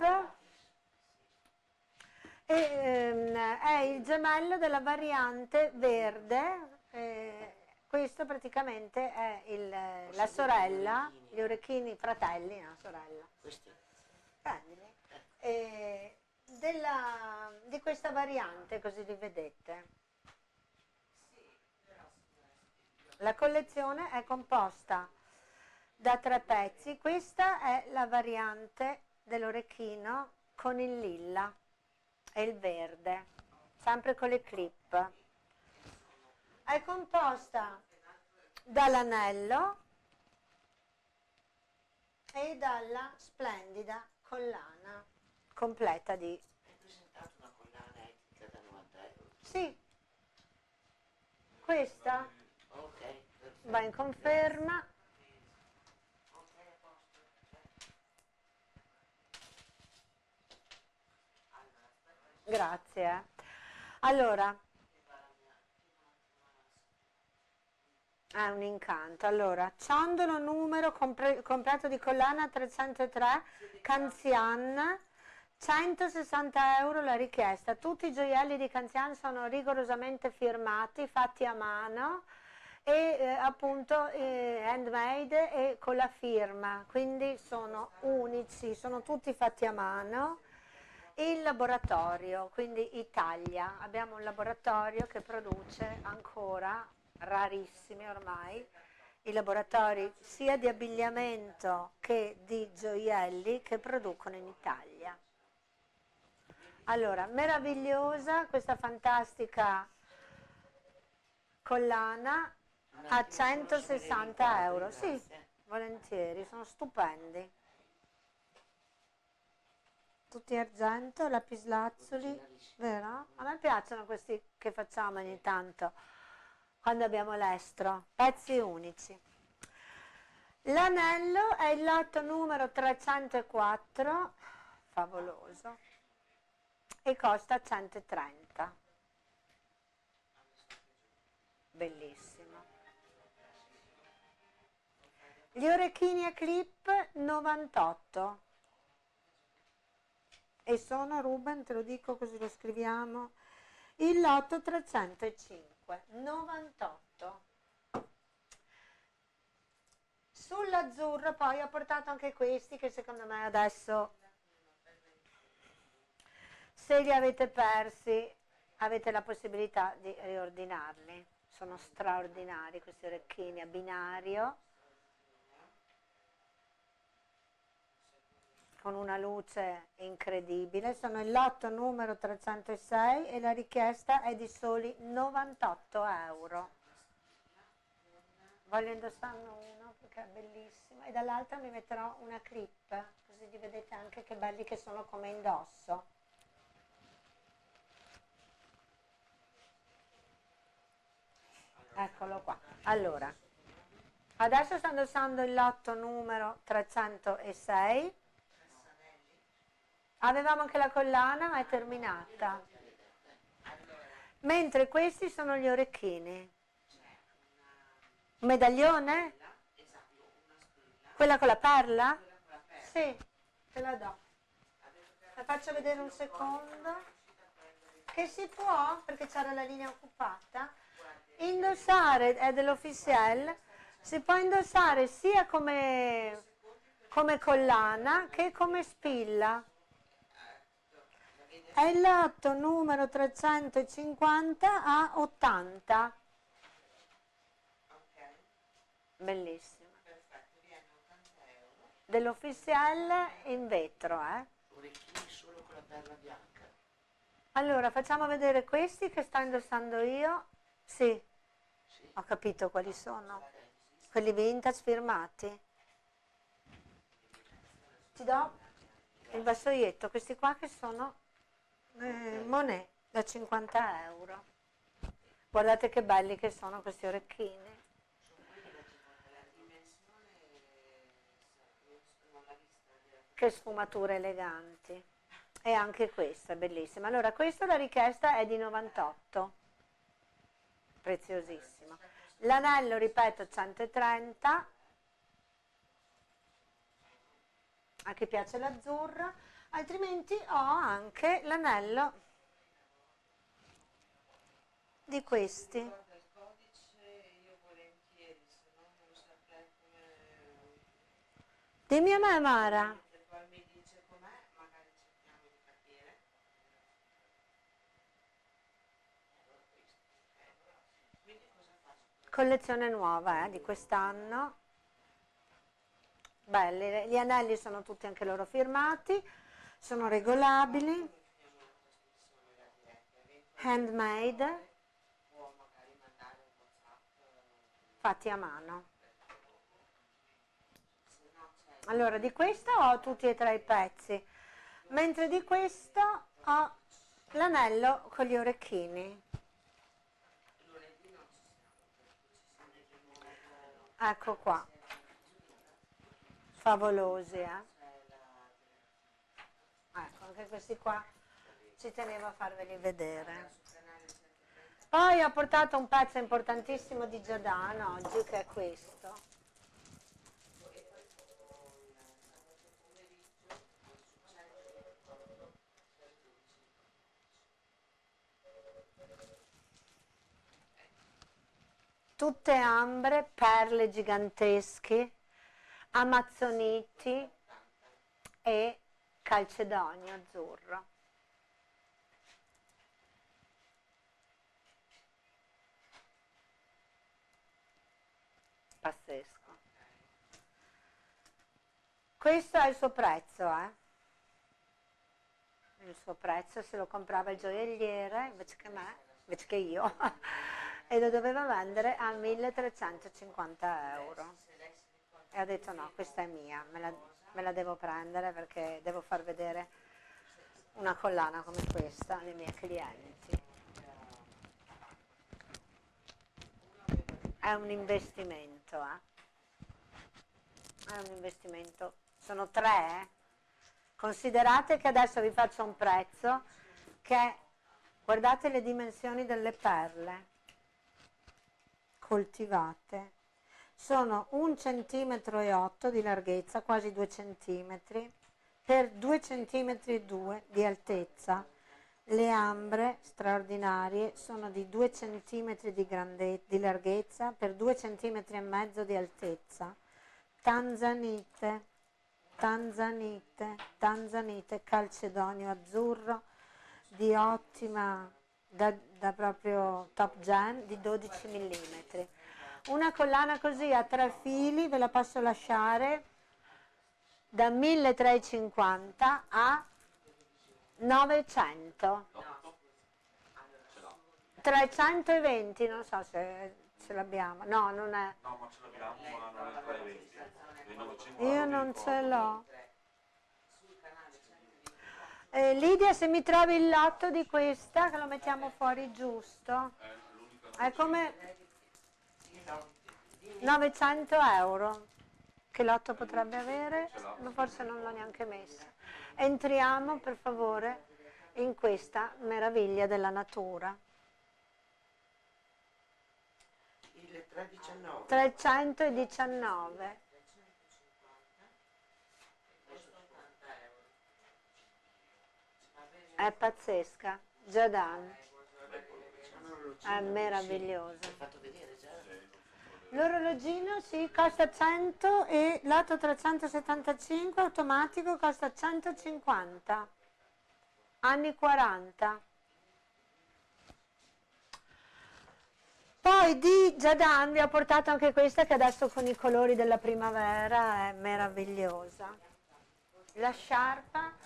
e, ehm, è il gemello della variante verde, eh, questo praticamente è il, la sorella, gli orecchini fratelli, no, sorella, Questi? prendili, eh, della, di questa variante, così li vedete. La collezione è composta da tre pezzi. Questa è la variante dell'orecchino con il lilla e il verde, sempre con le clip. È composta dall'anello e dalla splendida collana completa di... Hai presentato una collana etica da novanta euro? Sì, questa Ok, perfetto. va in conferma. Ok, a posto. Grazie. eh. Allora, è un incanto. Allora, ciondolo numero compre- completo di collana trecentotré, Canzian, centosessanta euro la richiesta. Tutti i gioielli di Canzian sono rigorosamente firmati, fatti a mano, e eh, appunto eh, handmade e con la firma, quindi sono unici, sono tutti fatti a mano. Il laboratorio, quindi Italia, abbiamo un laboratorio che produce ancora, rarissimi ormai, i laboratori sia di abbigliamento che di gioielli che producono in Italia. Allora, meravigliosa questa fantastica collana a centosessanta euro. Sì, volentieri, sono stupendi. Tutti argento, lapislazzuli, vero? A me piacciono questi che facciamo ogni tanto quando abbiamo l'estro, pezzi unici. L'anello è il lotto numero trecentoquattro, favoloso, e costa centotrenta. Bellissimo. Gli orecchini a clip novantotto. E sono, Ruben, te lo dico così lo scriviamo, il lotto trecentocinque, novantotto. Sull'azzurro poi ho portato anche questi che secondo me adesso, se li avete persi, avete la possibilità di riordinarli. Sono straordinari questi orecchini a binario, con una luce incredibile. Sono il lotto numero trecentosei e la richiesta è di soli novantotto euro. Voglio indossarne uno perché è bellissimo e dall'altra mi metterò una clip, così li vedete anche che belli che sono come indosso. Eccolo qua. Allora, adesso sto indossando il lotto numero trecentosei. Avevamo anche la collana, ma è terminata. Mentre questi sono gli orecchini. Un medaglione? Quella con la perla? Sì, te la do. La faccio vedere un secondo. Che si può, perché c'era la linea occupata, indossare, è dell'Officiel, si può indossare sia come, come collana che come spilla. È il lotto numero trecentocinquanta a ottanta. Bellissimo. Dell'Officiel in vetro, eh? Orecchini solo con la perla bianca. Allora, facciamo vedere questi che sto indossando io. Sì, Sì. ho capito quali sono. Quelli vintage firmati. Ti do il vassoietto, questi qua che sono eh, Monet da cinquanta euro. Guardate che belli che sono questi orecchini. Che sfumature eleganti. E anche questa è bellissima. Allora, questa la richiesta è di novantotto. Preziosissimo. L'anello, ripeto, centotrenta. A chi piace l'azzurro. Altrimenti ho anche l'anello di questi. Dimmi a me, Mara. Collezione nuova eh, di quest'anno. Belli, gli anelli sono tutti anche loro firmati, sono regolabili, handmade, fatti a mano. Allora, di questo ho tutti e tre i pezzi, mentre di questo ho l'anello con gli orecchini. Ecco qua, favolosi, eh? Ecco, anche questi qua ci tenevo a farveli vedere. Poi ho portato un pezzo importantissimo di Giordano oggi, che è questo. tutte ambre, perle gigantesche, amazzoniti e calcedonio azzurro. Pazzesco. Questo è il suo prezzo, eh? Il suo prezzo se lo comprava il gioielliere invece che me, invece che io, e lo doveva vendere a milletrecentocinquanta euro. E ho detto no, questa è mia, me la, me la devo prendere perché devo far vedere una collana come questa ai miei clienti. È un investimento, eh? È un investimento. Sono tre, eh? Considerate che adesso vi faccio un prezzo che, guardate le dimensioni delle perle coltivate, sono un centimetro e otto di larghezza, quasi due centimetri, per due centimetri e due di altezza. Le ambre straordinarie sono di due centimetri di, grande, di larghezza per due centimetri e mezzo di altezza. Tanzanite, tanzanite, tanzanite, calcedonio azzurro di ottima, da, da proprio top gen, di dodici millimetri. Una collana così a tre fili, ve la posso lasciare, da milletrecentocinquanta a novecento. trecentoventi, non so se ce l'abbiamo. No, non è. No, ma ce l'abbiamo, ma non è tra i venti. Io non ce l'ho. Eh, Lidia, se mi trovi il lotto di questa, che lo mettiamo fuori giusto, è come novecento euro. Che lotto potrebbe avere? Ma forse non l'ho neanche messo. Entriamo, per favore, in questa meraviglia della natura. Il trecentodiciannove. trecentodiciannove. È pazzesca. Jadan. È meravigliosa. Fatto vedere già. L'orologino sì, costa cento e lato trecentosettantacinque automatico costa centocinquanta. Anni quaranta. Poi di Jadan vi ho portato anche questa che adesso con i colori della primavera è meravigliosa. La sciarpa.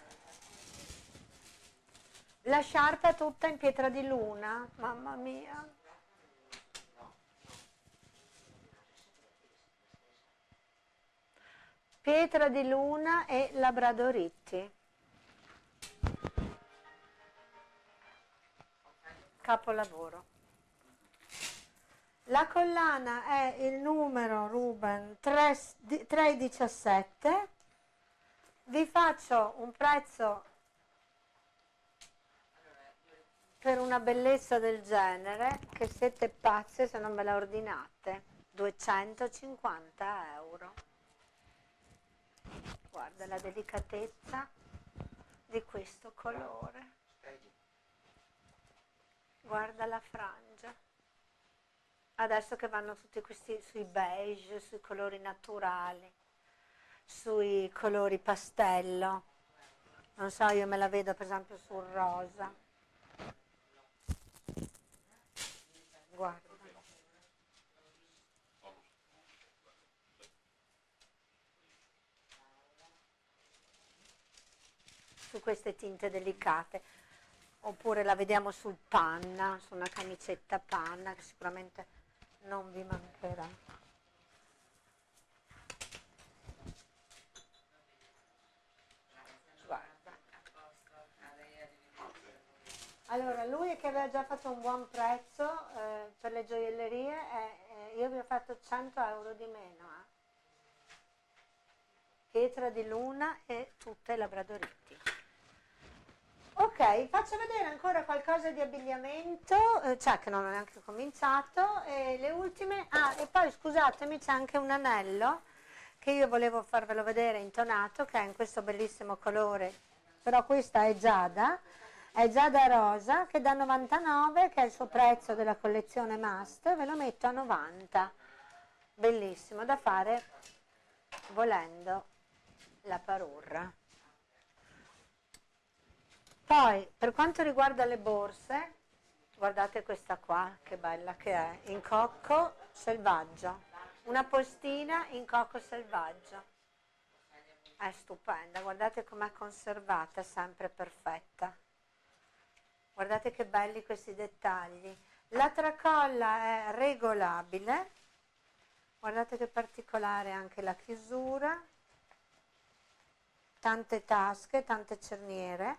La sciarpa è tutta in pietra di luna, mamma mia. Pietra di luna e labradoriti. Capolavoro. La collana è il numero Ruben trecentodiciassette. Vi faccio un prezzo per una bellezza del genere, che siete pazze se non ve la ordinate, duecentocinquanta euro. Guarda la delicatezza di questo colore. Guarda la frangia. Adesso che vanno tutti questi sui beige, sui colori naturali, sui colori pastello. Non so, io me la vedo per esempio sul rosa. Guarda. Su queste tinte delicate. Oppure la vediamo sul panna, su una camicetta panna che sicuramente non vi mancherà. Guarda. Allora, lui che aveva già fatto un buon prezzo eh, per le gioiellerie, eh, eh, io vi ho fatto cento euro di meno. Eh. Pietra di luna e tutte labradoriti. Ok, faccio vedere ancora qualcosa di abbigliamento, eh, cioè che non ho neanche cominciato, e le ultime, ah e poi scusatemi c'è anche un anello che io volevo farvelo vedere intonato, che è in questo bellissimo colore, però questa è giada, è Giada Rosa, che da novantanove, che è il suo prezzo della collezione Must, ve lo metto a novanta. Bellissimo, da fare volendo la parurra. Poi, per quanto riguarda le borse, guardate questa qua, che bella che è, in cocco selvaggio. Una postina in cocco selvaggio. È stupenda, guardate com'è conservata, sempre perfetta. Guardate che belli questi dettagli. La tracolla è regolabile. Guardate che particolare anche la chiusura. Tante tasche, tante cerniere.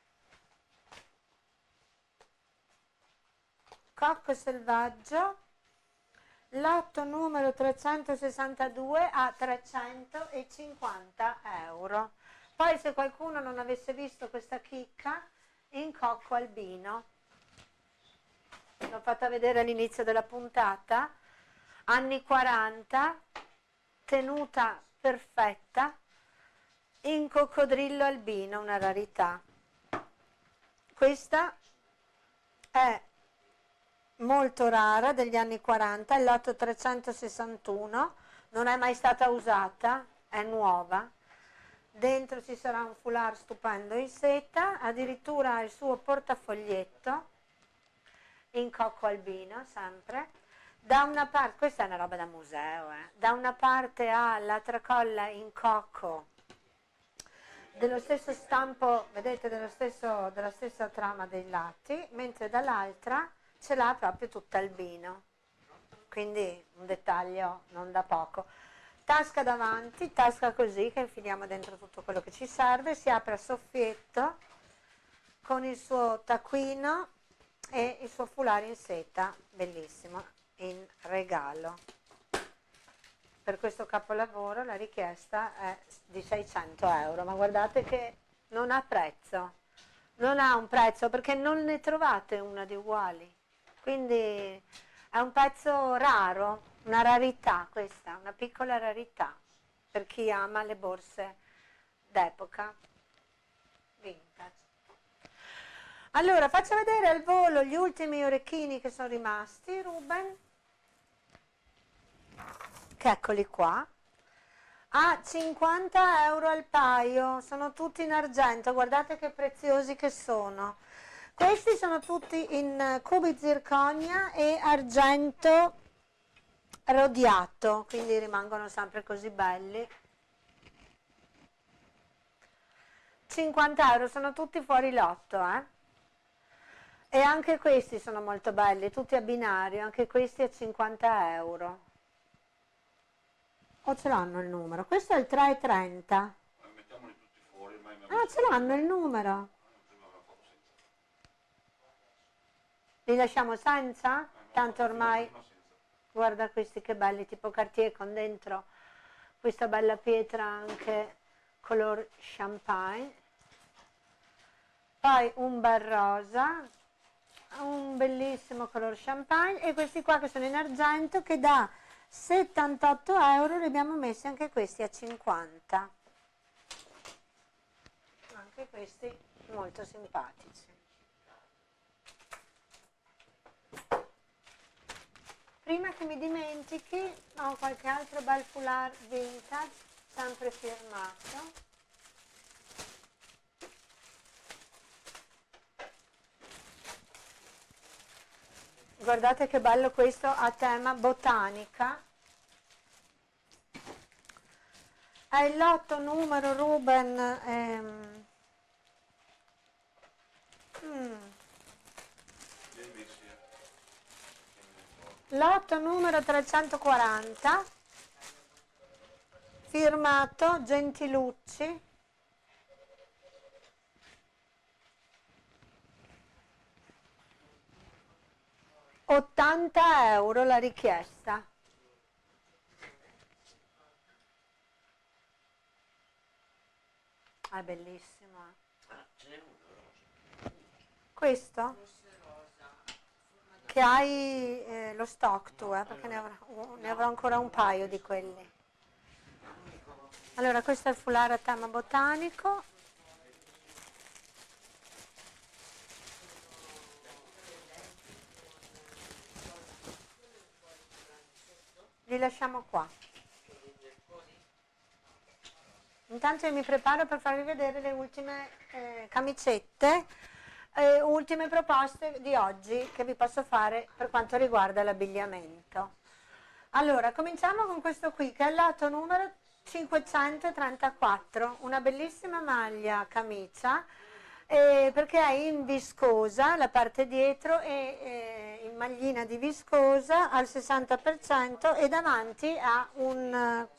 Cocco selvaggio. Lotto numero trecentosessantadue a trecentocinquanta euro. Poi se qualcuno non avesse visto questa chicca, in cocco albino, l'ho fatta vedere all'inizio della puntata, anni quaranta, tenuta perfetta, in coccodrillo albino, una rarità. Questa è molto rara, degli anni quaranta, il lotto trecentosessantuno, non è mai stata usata, è nuova. Dentro ci sarà un foulard stupendo in seta, addirittura il suo portafoglietto in cocco albino, sempre. Da una parte, questa è una roba da museo, eh. Da una parte ha la tracolla in cocco dello stesso stampo, vedete, dello stesso, della stessa trama dei lati, mentre dall'altra ce l'ha proprio tutta albino, quindi un dettaglio non da poco. Tasca davanti, tasca così che infiliamo dentro tutto quello che ci serve, si apre a soffietto con il suo taccuino e il suo foulard in seta, bellissimo, in regalo. Per questo capolavoro la richiesta è di seicento euro, ma guardate che non ha prezzo, non ha un prezzo perché non ne trovate una di uguali, quindi è un pezzo raro, una rarità questa, una piccola rarità per chi ama le borse d'epoca vintage. Allora, faccio vedere al volo gli ultimi orecchini che sono rimasti, Ruben, che eccoli qua, a cinquanta euro al paio, sono tutti in argento, guardate che preziosi che sono. Questi sono tutti in cubi zirconia e argento rodiato, quindi rimangono sempre così belli. cinquanta euro, sono tutti fuori lotto, eh? E anche questi sono molto belli, tutti a binario, anche questi a cinquanta euro. O ce l'hanno il numero? Questo è il tre e trenta. Mettiamoli tutti fuori, ormai mi Ah, ce l'hanno il numero. Li lasciamo senza? Tanto ormai, guarda questi che belli, tipo Cartier con dentro questa bella pietra anche color champagne. Poi un bel rosa, un bellissimo color champagne e questi qua che sono in argento che da settantotto euro li abbiamo messi anche questi a cinquanta. Anche questi molto simpatici. Prima che mi dimentichi, ho qualche altro bel foulard vintage, sempre firmato. Guardate che bello questo a tema botanica. È il lotto numero Ruben. Ehm, mm. Lotto numero trecentoquaranta, firmato Gentilucci. ottanta euro la richiesta. È bellissimo. Ah, ce n'è uno. Questo? Che hai eh, lo stock tu, eh, perché ne avrò, ne avrò ancora un paio di quelli. Allora, questo è il foulard a tema botanico. li lasciamo qua. Intanto io mi preparo per farvi vedere le ultime eh, camicette, eh, ultime proposte di oggi che vi posso fare per quanto riguarda l'abbigliamento. Allora, cominciamo con questo qui, che è il lato numero cinquecentotrentaquattro, una bellissima maglia camicia, eh, perché è in viscosa la parte dietro e eh, in maglina di viscosa al sessanta per cento e davanti ha un...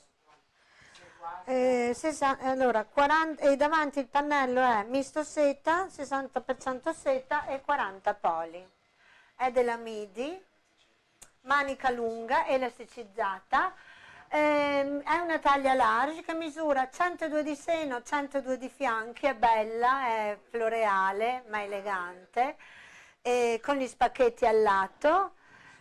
Eh, sessanta, allora, quaranta, e davanti il pannello è misto seta, sessanta per cento seta e quaranta poli. È della midi, manica lunga, elasticizzata, ehm, è una taglia large che misura centodue di seno, centodue di fianchi, è bella, è floreale ma elegante, eh, con gli spacchetti al lato,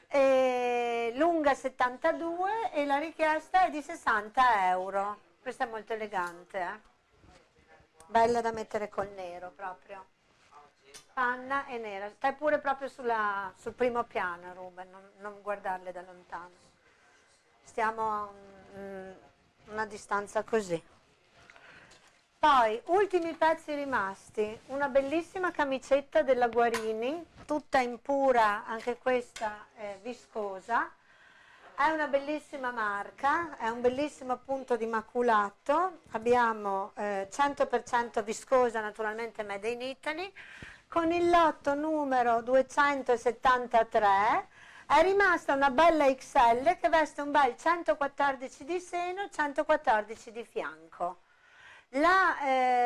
eh, lunga settantadue e la richiesta è di sessanta euro. Questa è molto elegante, eh? Bella da mettere col nero proprio. Panna e nera. Stai pure proprio sulla, sul primo piano, Ruben, non, non guardarle da lontano. Stiamo a un, una distanza così. Poi, ultimi pezzi rimasti. Una bellissima camicetta della Guarini, tutta in pura, anche questa è viscosa. È una bellissima marca, è un bellissimo punto di maculato, abbiamo eh, cento per cento viscosa, naturalmente made in Italy, con il lotto numero duecentosettantatré, è rimasta una bella X L che veste un bel centoquattordici di seno, centoquattordici di fianco. La,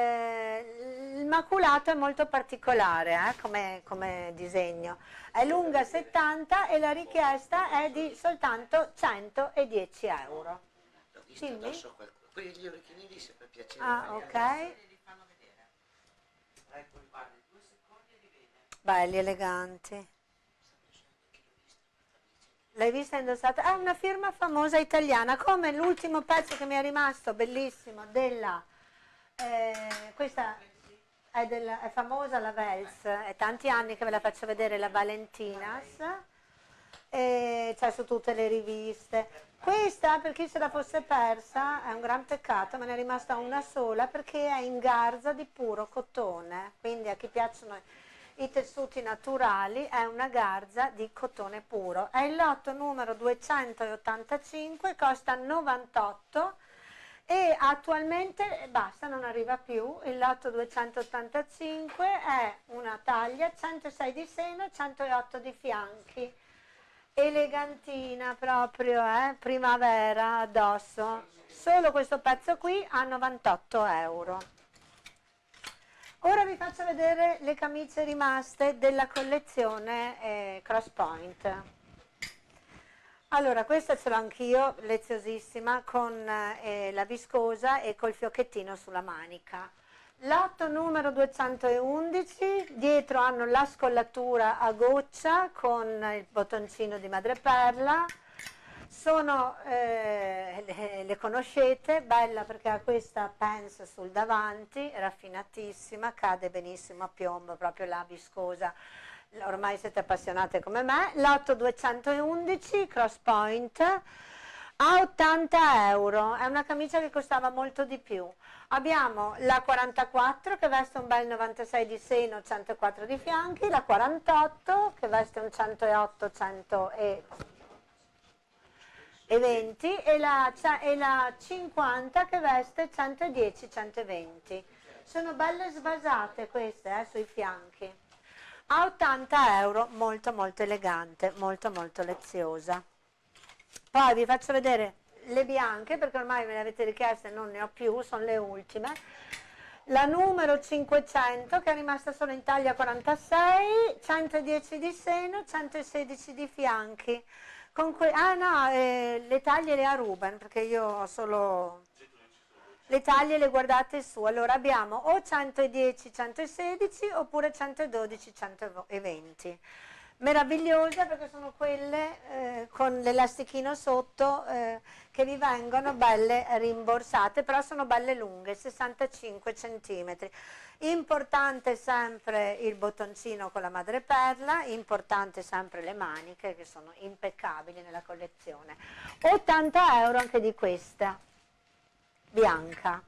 eh, il maculato è molto particolare eh, come, come disegno, è lunga settanta e la richiesta è di soltanto centodieci euro. L'ho visto Dimmi. addosso qualcuno. Quelli gli orecchini lì se per piacere. Ah, fai ok. Li fanno vedere. Ecco, guardi, due secondi e li vede. Belli, eleganti. L'hai vista indossata? È una firma famosa italiana, come l'ultimo pezzo che mi è rimasto, bellissimo, della... Eh, questa è, del, è famosa, la Vels, è tanti anni che ve la faccio vedere, la Valentinas, e c'è su tutte le riviste. Questa, per chi se la fosse persa, è un gran peccato, me ne è rimasta una sola perché è in garza di puro cotone, quindi a chi piacciono i tessuti naturali è una garza di cotone puro. È il lotto numero duecentottantacinque, costa novantotto e attualmente basta, non arriva più. Il lotto duecentottantacinque è una taglia centosei di seno, centootto di fianchi, elegantina proprio, eh? Primavera addosso. Solo questo pezzo qui a novantotto euro. Ora vi faccio vedere le camicie rimaste della collezione eh, Crosspoint. Allora, questa ce l'ho anch'io, leziosissima, con eh, la viscosa e col fiocchettino sulla manica. Lotto numero duecentoundici, dietro hanno la scollatura a goccia con il bottoncino di madreperla. Sono, eh, le, le conoscete, bella perché ha questa pence sul davanti, raffinatissima, cade benissimo a piombo, proprio la viscosa. Ormai siete appassionate come me. Lotto duecentoundici, Crosspoint, a ottanta euro. È una camicia che costava molto di più. Abbiamo la quarantaquattro che veste un bel novantasei di seno, centoquattro di fianchi, la quarantotto che veste un centootto, centoventi e la, e la cinquanta che veste centodieci, centoventi. Sono belle sbasate queste eh, sui fianchi. A ottanta euro, molto molto elegante, molto molto leziosa. Poi vi faccio vedere le bianche perché ormai me le avete richieste, non ne ho più, sono le ultime. La numero cinquecento che è rimasta solo in taglia quarantasei, centodieci di seno, centosedici di fianchi. Con que- ah no, eh, le taglie le ha Ruben perché io ho solo... Le taglie le guardate su, allora abbiamo o centodieci, centosedici oppure centododici, centoventi. meravigliose perché sono quelle eh, con l'elastichino sotto eh, che vi vengono belle rimborsate, però sono belle lunghe, sessantacinque centimetri. Importante sempre il bottoncino con la madreperla, importante sempre le maniche che sono impeccabili nella collezione. ottanta euro anche di questa, bianca.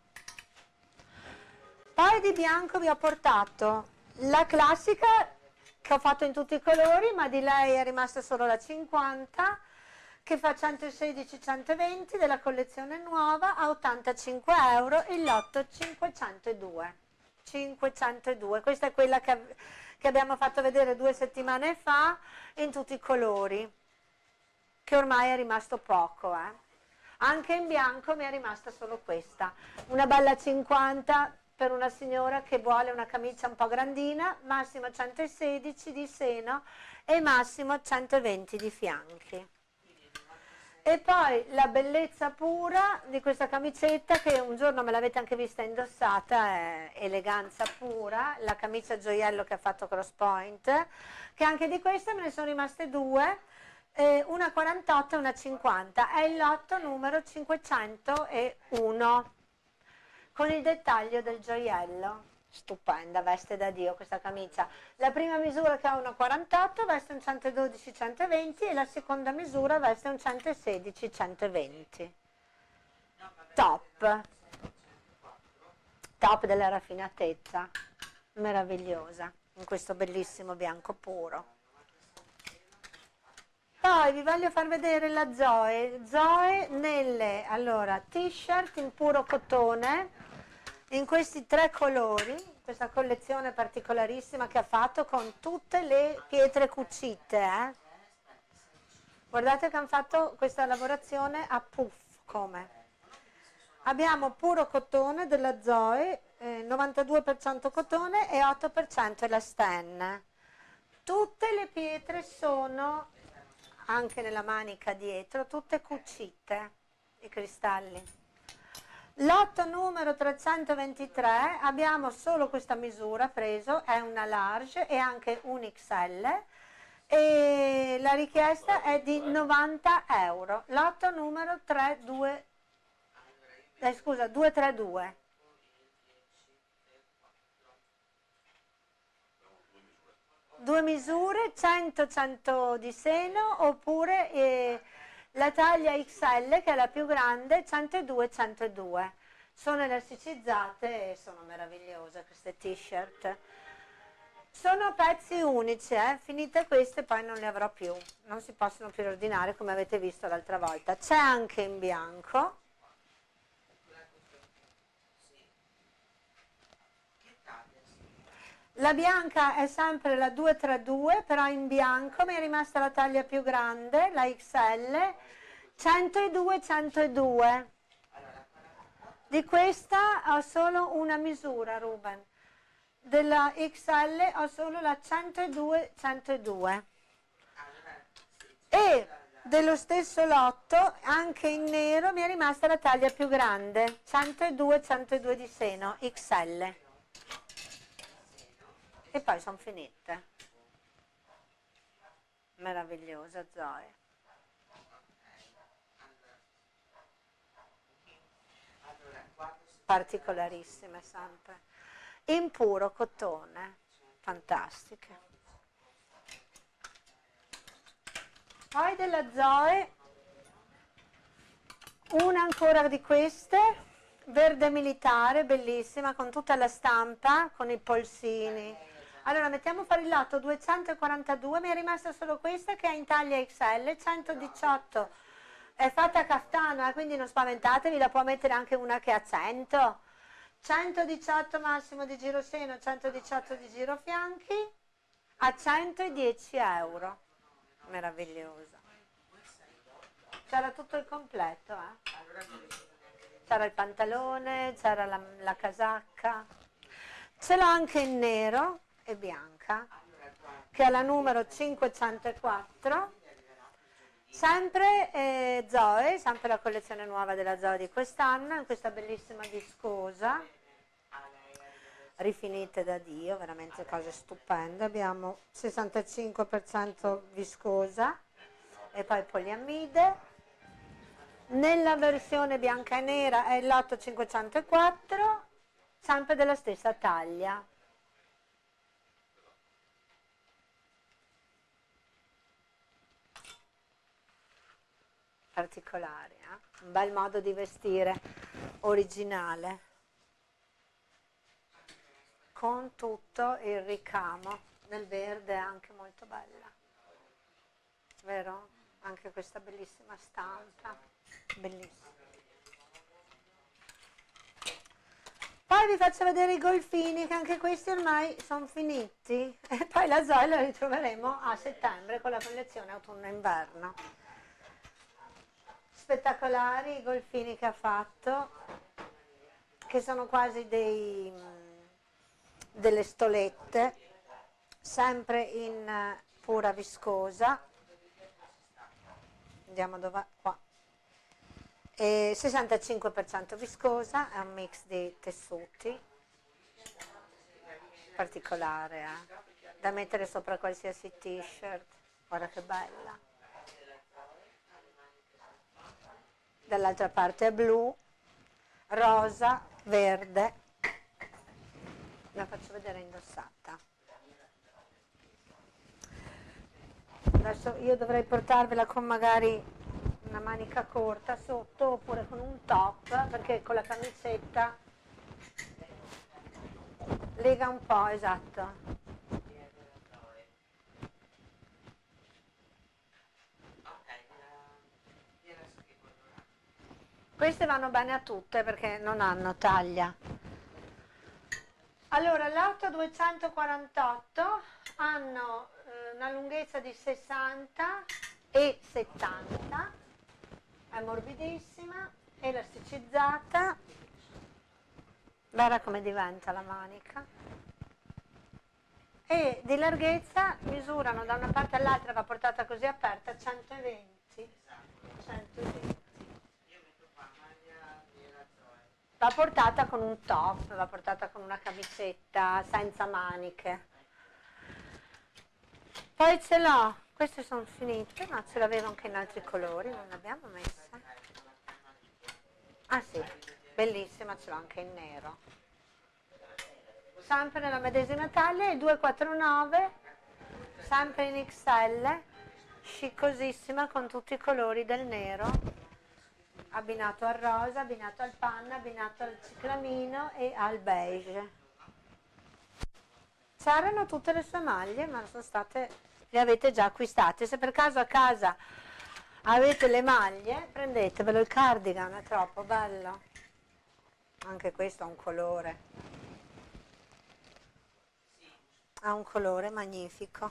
Poi di bianco vi ho portato la classica che ho fatto in tutti i colori, ma di lei è rimasta solo la cinquanta, che fa centosedici centoventi della collezione nuova a ottantacinque euro, il lotto cinquecentodue. cinquecentodue, questa è quella che, che abbiamo fatto vedere due settimane fa in tutti i colori, che ormai è rimasto poco. Eh. Anche in bianco mi è rimasta solo questa, una bella cinquanta per una signora che vuole una camicia un po' grandina, massimo centosedici di seno e massimo centoventi di fianchi. E poi la bellezza pura di questa camicetta, che un giorno me l'avete anche vista indossata, è eleganza pura, la camicia gioiello che ha fatto Cross Point, che anche di queste me ne sono rimaste due, eh, una quarantotto e una cinquanta, è il lotto numero cinquecentouno, con il dettaglio del gioiello. Stupenda, veste da Dio questa camicia. La prima misura, che ha una quarantotto, veste un centododici centoventi, e la seconda misura veste un centosedici centoventi. Top. Top della raffinatezza. Meravigliosa, in questo bellissimo bianco puro. Poi vi voglio far vedere la Zoe. Zoe nelle, allora, t-shirt in puro cotone, in questi tre colori, questa collezione particolarissima che ha fatto con tutte le pietre cucite. Eh? Guardate che hanno fatto questa lavorazione a puff, come. Abbiamo puro cotone della Zoe, eh, novantadue per cento cotone e otto per cento elastane. Tutte le pietre sono, anche nella manica dietro, tutte cucite, i cristalli. Lotto numero trecentoventitré, abbiamo solo questa misura preso, è una large e anche un X L, e la richiesta è di novanta euro. Lotto numero trentadue, eh, scusa, duecentotrentadue. Due misure, cento cento di seno, oppure eh, la taglia X L, che è la più grande, centodue centodue. Sono elasticizzate e sono meravigliose queste t-shirt. Sono pezzi unici, eh? Finite queste poi non le avrò più. Non si possono più ordinare, come avete visto l'altra volta. C'è anche in bianco. La bianca è sempre la duecentotrentadue, però in bianco mi è rimasta la taglia più grande, la X L, centodue centodue. Di questa ho solo una misura, Ruben. Della X L ho solo la centodue centodue. E dello stesso lotto, anche in nero, mi è rimasta la taglia più grande, centodue centodue di seno, X L. E poi sono finite. Meravigliosa Zoe. Particolarissime sempre. In puro cotone. Fantastiche. Poi della Zoe, una ancora di queste, verde militare, bellissima, con tutta la stampa, con i polsini. Allora, mettiamo a fare il lotto duecentoquarantadue, mi è rimasta solo questa che è in taglia X L, centodiciotto, è fatta a caftano, eh, quindi non spaventatevi, la può mettere anche una che ha cento. centodiciotto massimo di giro seno, centodiciotto di giro fianchi, a centodieci euro. Meravigliosa. C'era tutto il completo, eh? C'era il pantalone, c'era la, la casacca. Ce l'ho anche in nero e bianca, che è la numero cinquecentoquattro, sempre eh, Zoe, sempre la collezione nuova della Zoe di quest'anno, in questa bellissima viscosa. rifinite da Dio, veramente cose stupende. Abbiamo sessantacinque per cento viscosa e poi poliamide. Nella versione bianca e nera è il lotto cinquecentoquattro, sempre della stessa taglia. Particolare, eh? Un bel modo di vestire, originale, con tutto il ricamo nel verde, anche molto bella, vero? Anche questa bellissima stampa, bellissima. Poi vi faccio vedere i golfini, che anche questi ormai sono finiti, e poi la Zoe la ritroveremo a settembre con la collezione autunno-inverno. Spettacolari i golfini che ha fatto, che sono quasi dei, delle stolette, sempre in pura viscosa. Andiamo dove? Qua. E sessantacinque per cento viscosa, è un mix di tessuti, particolare, eh? Da mettere sopra qualsiasi t-shirt. Guarda che bella. Dall'altra parte è blu, rosa, verde. La faccio vedere indossata. Adesso io dovrei portarvela con magari una manica corta sotto oppure con un top, perché con la camicetta lega un po', esatto. Queste vanno bene a tutte perché non hanno taglia. Allora, l'otto duecentoquarantotto hanno eh, una lunghezza di sessanta e settanta, è morbidissima, elasticizzata, guarda come diventa la manica, e di larghezza misurano da una parte all'altra, va portata così aperta, centoventi. centoventi. Va portata con un top, va portata con una camicetta, senza maniche. Poi ce l'ho, queste sono finite, ma ce l'avevo anche in altri colori, non l'abbiamo messa. Ah sì, bellissima, ce l'ho anche in nero. Sempre nella medesima taglia, il duecentoquarantanove, sempre in X L, scicosissima con tutti i colori del nero. Abbinato al rosa, abbinato al panna, abbinato al ciclamino e al beige. C'erano tutte le sue maglie, ma sono state, le avete già acquistate. Se per caso a casa avete le maglie, prendetevelo, il cardigan è troppo bello. Anche questo ha un colore. Ha un colore magnifico.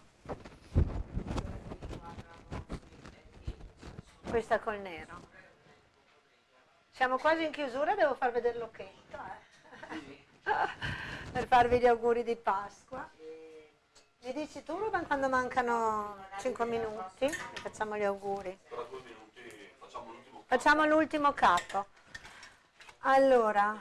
Questa col nero. Siamo quasi in chiusura, devo far vedere l'occhetto, eh. Per farvi gli auguri di Pasqua. Mi dici tu, Ruben, quando mancano cinque minuti? Facciamo gli auguri. Tra due minuti facciamo l'ultimo capo. Facciamo l'ultimo capo. Allora,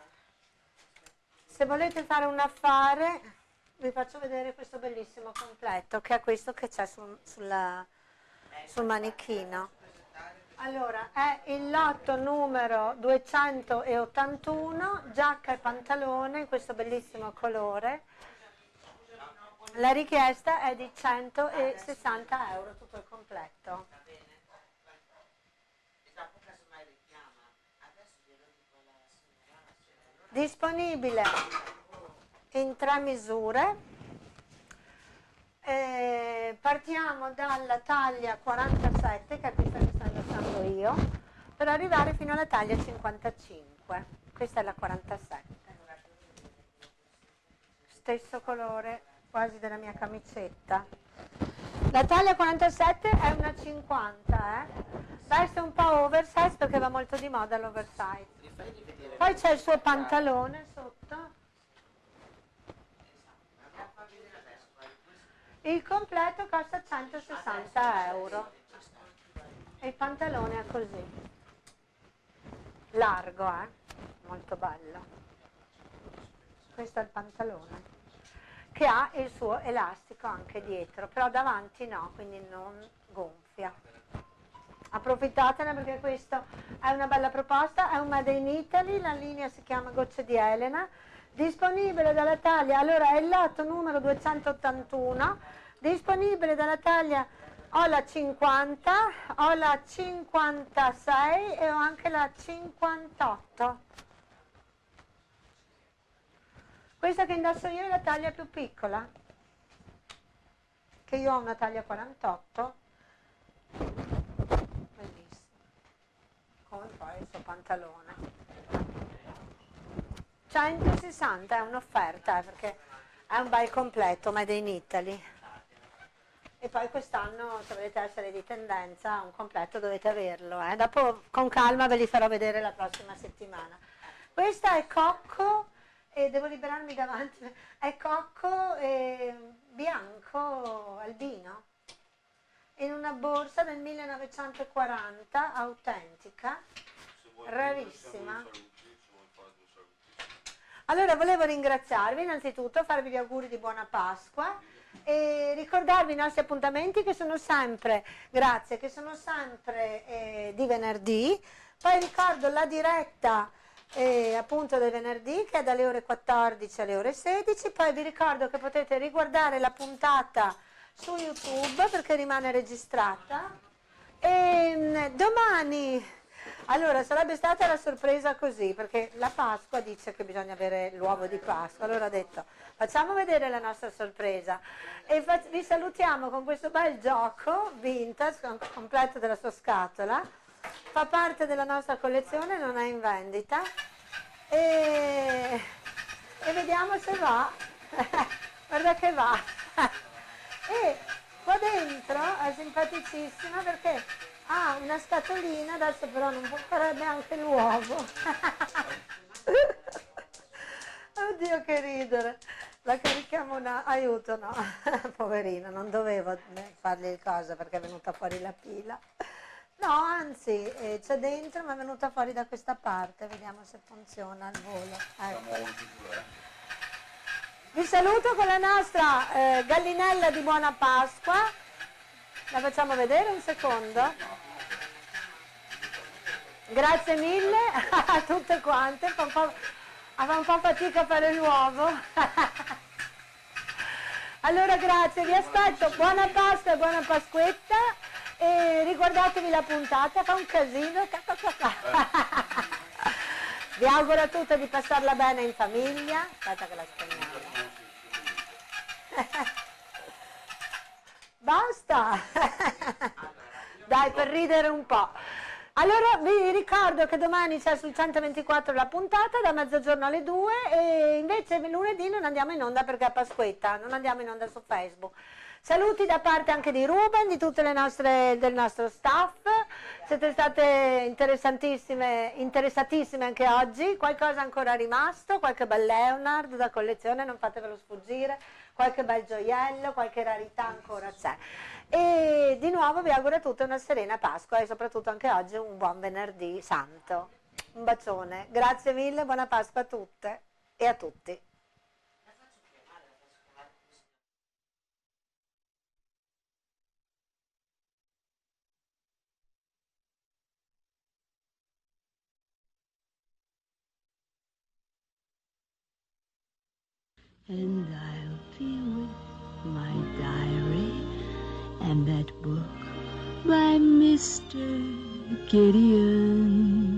se volete fare un affare, vi faccio vedere questo bellissimo completo, che è questo che c'è sul, sulla, sul manichino. Allora, è il lotto numero duecentottantuno, giacca e pantalone in questo bellissimo colore. La richiesta è di centosessanta euro tutto il completo. Disponibile in tre misure. Eh, partiamo dalla taglia quarantasette, che è questa che sto indossando io, per arrivare fino alla taglia cinquantacinque. Questa è la quarantasette. Stesso colore quasi della mia camicetta. La taglia quarantasette è una cinquanta, eh? Veste un po' oversize perché va molto di moda l'oversize. Poi c'è il suo pantalone sotto. Il completo costa centosessanta euro e il pantalone è così, largo, eh? Molto bello. questo è il pantalone, che ha il suo elastico anche dietro, però davanti no, quindi non gonfia. Approfittatene perché questo è una bella proposta, è un Made in Italy, la linea si chiama Gocce di Elena, disponibile dalla taglia, allora è il lotto numero duecentottantuno, disponibile dalla taglia, ho la cinquanta, ho la cinquantasei e ho anche la cinquantotto. Questa che indosso io è la taglia più piccola, che io ho una taglia quarantotto, bellissimo, come poi il suo pantalone. centosessanta è un'offerta, eh, perché è un bel completo, Made in Italy. E poi quest'anno, se volete essere di tendenza, un completo dovete averlo. Eh. Dopo con calma ve li farò vedere la prossima settimana. Questa è cocco, e devo liberarmi davanti, è cocco eh, bianco albino, in una borsa del millenovecentoquaranta, autentica, rarissima. Allora volevo ringraziarvi innanzitutto, farvi gli auguri di buona Pasqua e ricordarvi i nostri appuntamenti che sono sempre, grazie, che sono sempre eh, di venerdì. Poi ricordo la diretta eh, appunto del venerdì che è dalle ore quattordici alle ore sedici, poi vi ricordo che potete riguardare la puntata su YouTube perché rimane registrata e mh, domani... Allora, sarebbe stata la sorpresa così, perché la Pasqua dice che bisogna avere l'uovo di Pasqua, allora ho detto facciamo vedere la nostra sorpresa e fa- vi salutiamo con questo bel gioco vintage, con- completo della sua scatola, fa parte della nostra collezione, non è in vendita e, e vediamo se va, guarda che va, e qua dentro è simpaticissima perché... Ah, una scatolina, adesso però non farebbe anche l'uovo. Oddio che ridere. La carichiamo una... aiuto, no? Poverina, non dovevo fargli il coso perché è venuta fuori la pila. No, anzi, eh, c'è dentro ma è venuta fuori da questa parte. Vediamo se funziona al volo. Eccola. Vi saluto con la nostra eh, gallinella di buona Pasqua. La facciamo vedere un secondo? Grazie mille a tutte quante, fa un po', fa un po' fatica a fare l'uovo. Allora grazie, vi aspetto, buona Pasqua e buona Pasquetta e riguardatevi la puntata, fa un casino. Vi auguro a tutte di passarla bene in famiglia. Aspetta che la spegniamo. Basta! Dai, per ridere un po'. Allora vi ricordo che domani c'è sul centoventiquattro la puntata da mezzogiorno alle due e invece lunedì non andiamo in onda perché è Pasquetta, non andiamo in onda su Facebook. Saluti da parte anche di Ruben, di tutte le nostre, del nostro staff, siete state interessantissime, interessatissime anche oggi, qualcosa ancora rimasto, qualche bel Leonard da collezione, non fatevelo sfuggire, qualche bel gioiello, qualche rarità ancora c'è. E di nuovo vi auguro a tutte una serena Pasqua e soprattutto anche oggi un buon venerdì santo. Un bacione, grazie mille, buona Pasqua a tutte e a tutti. And I'll be with my diary and that book by Mister Gideon.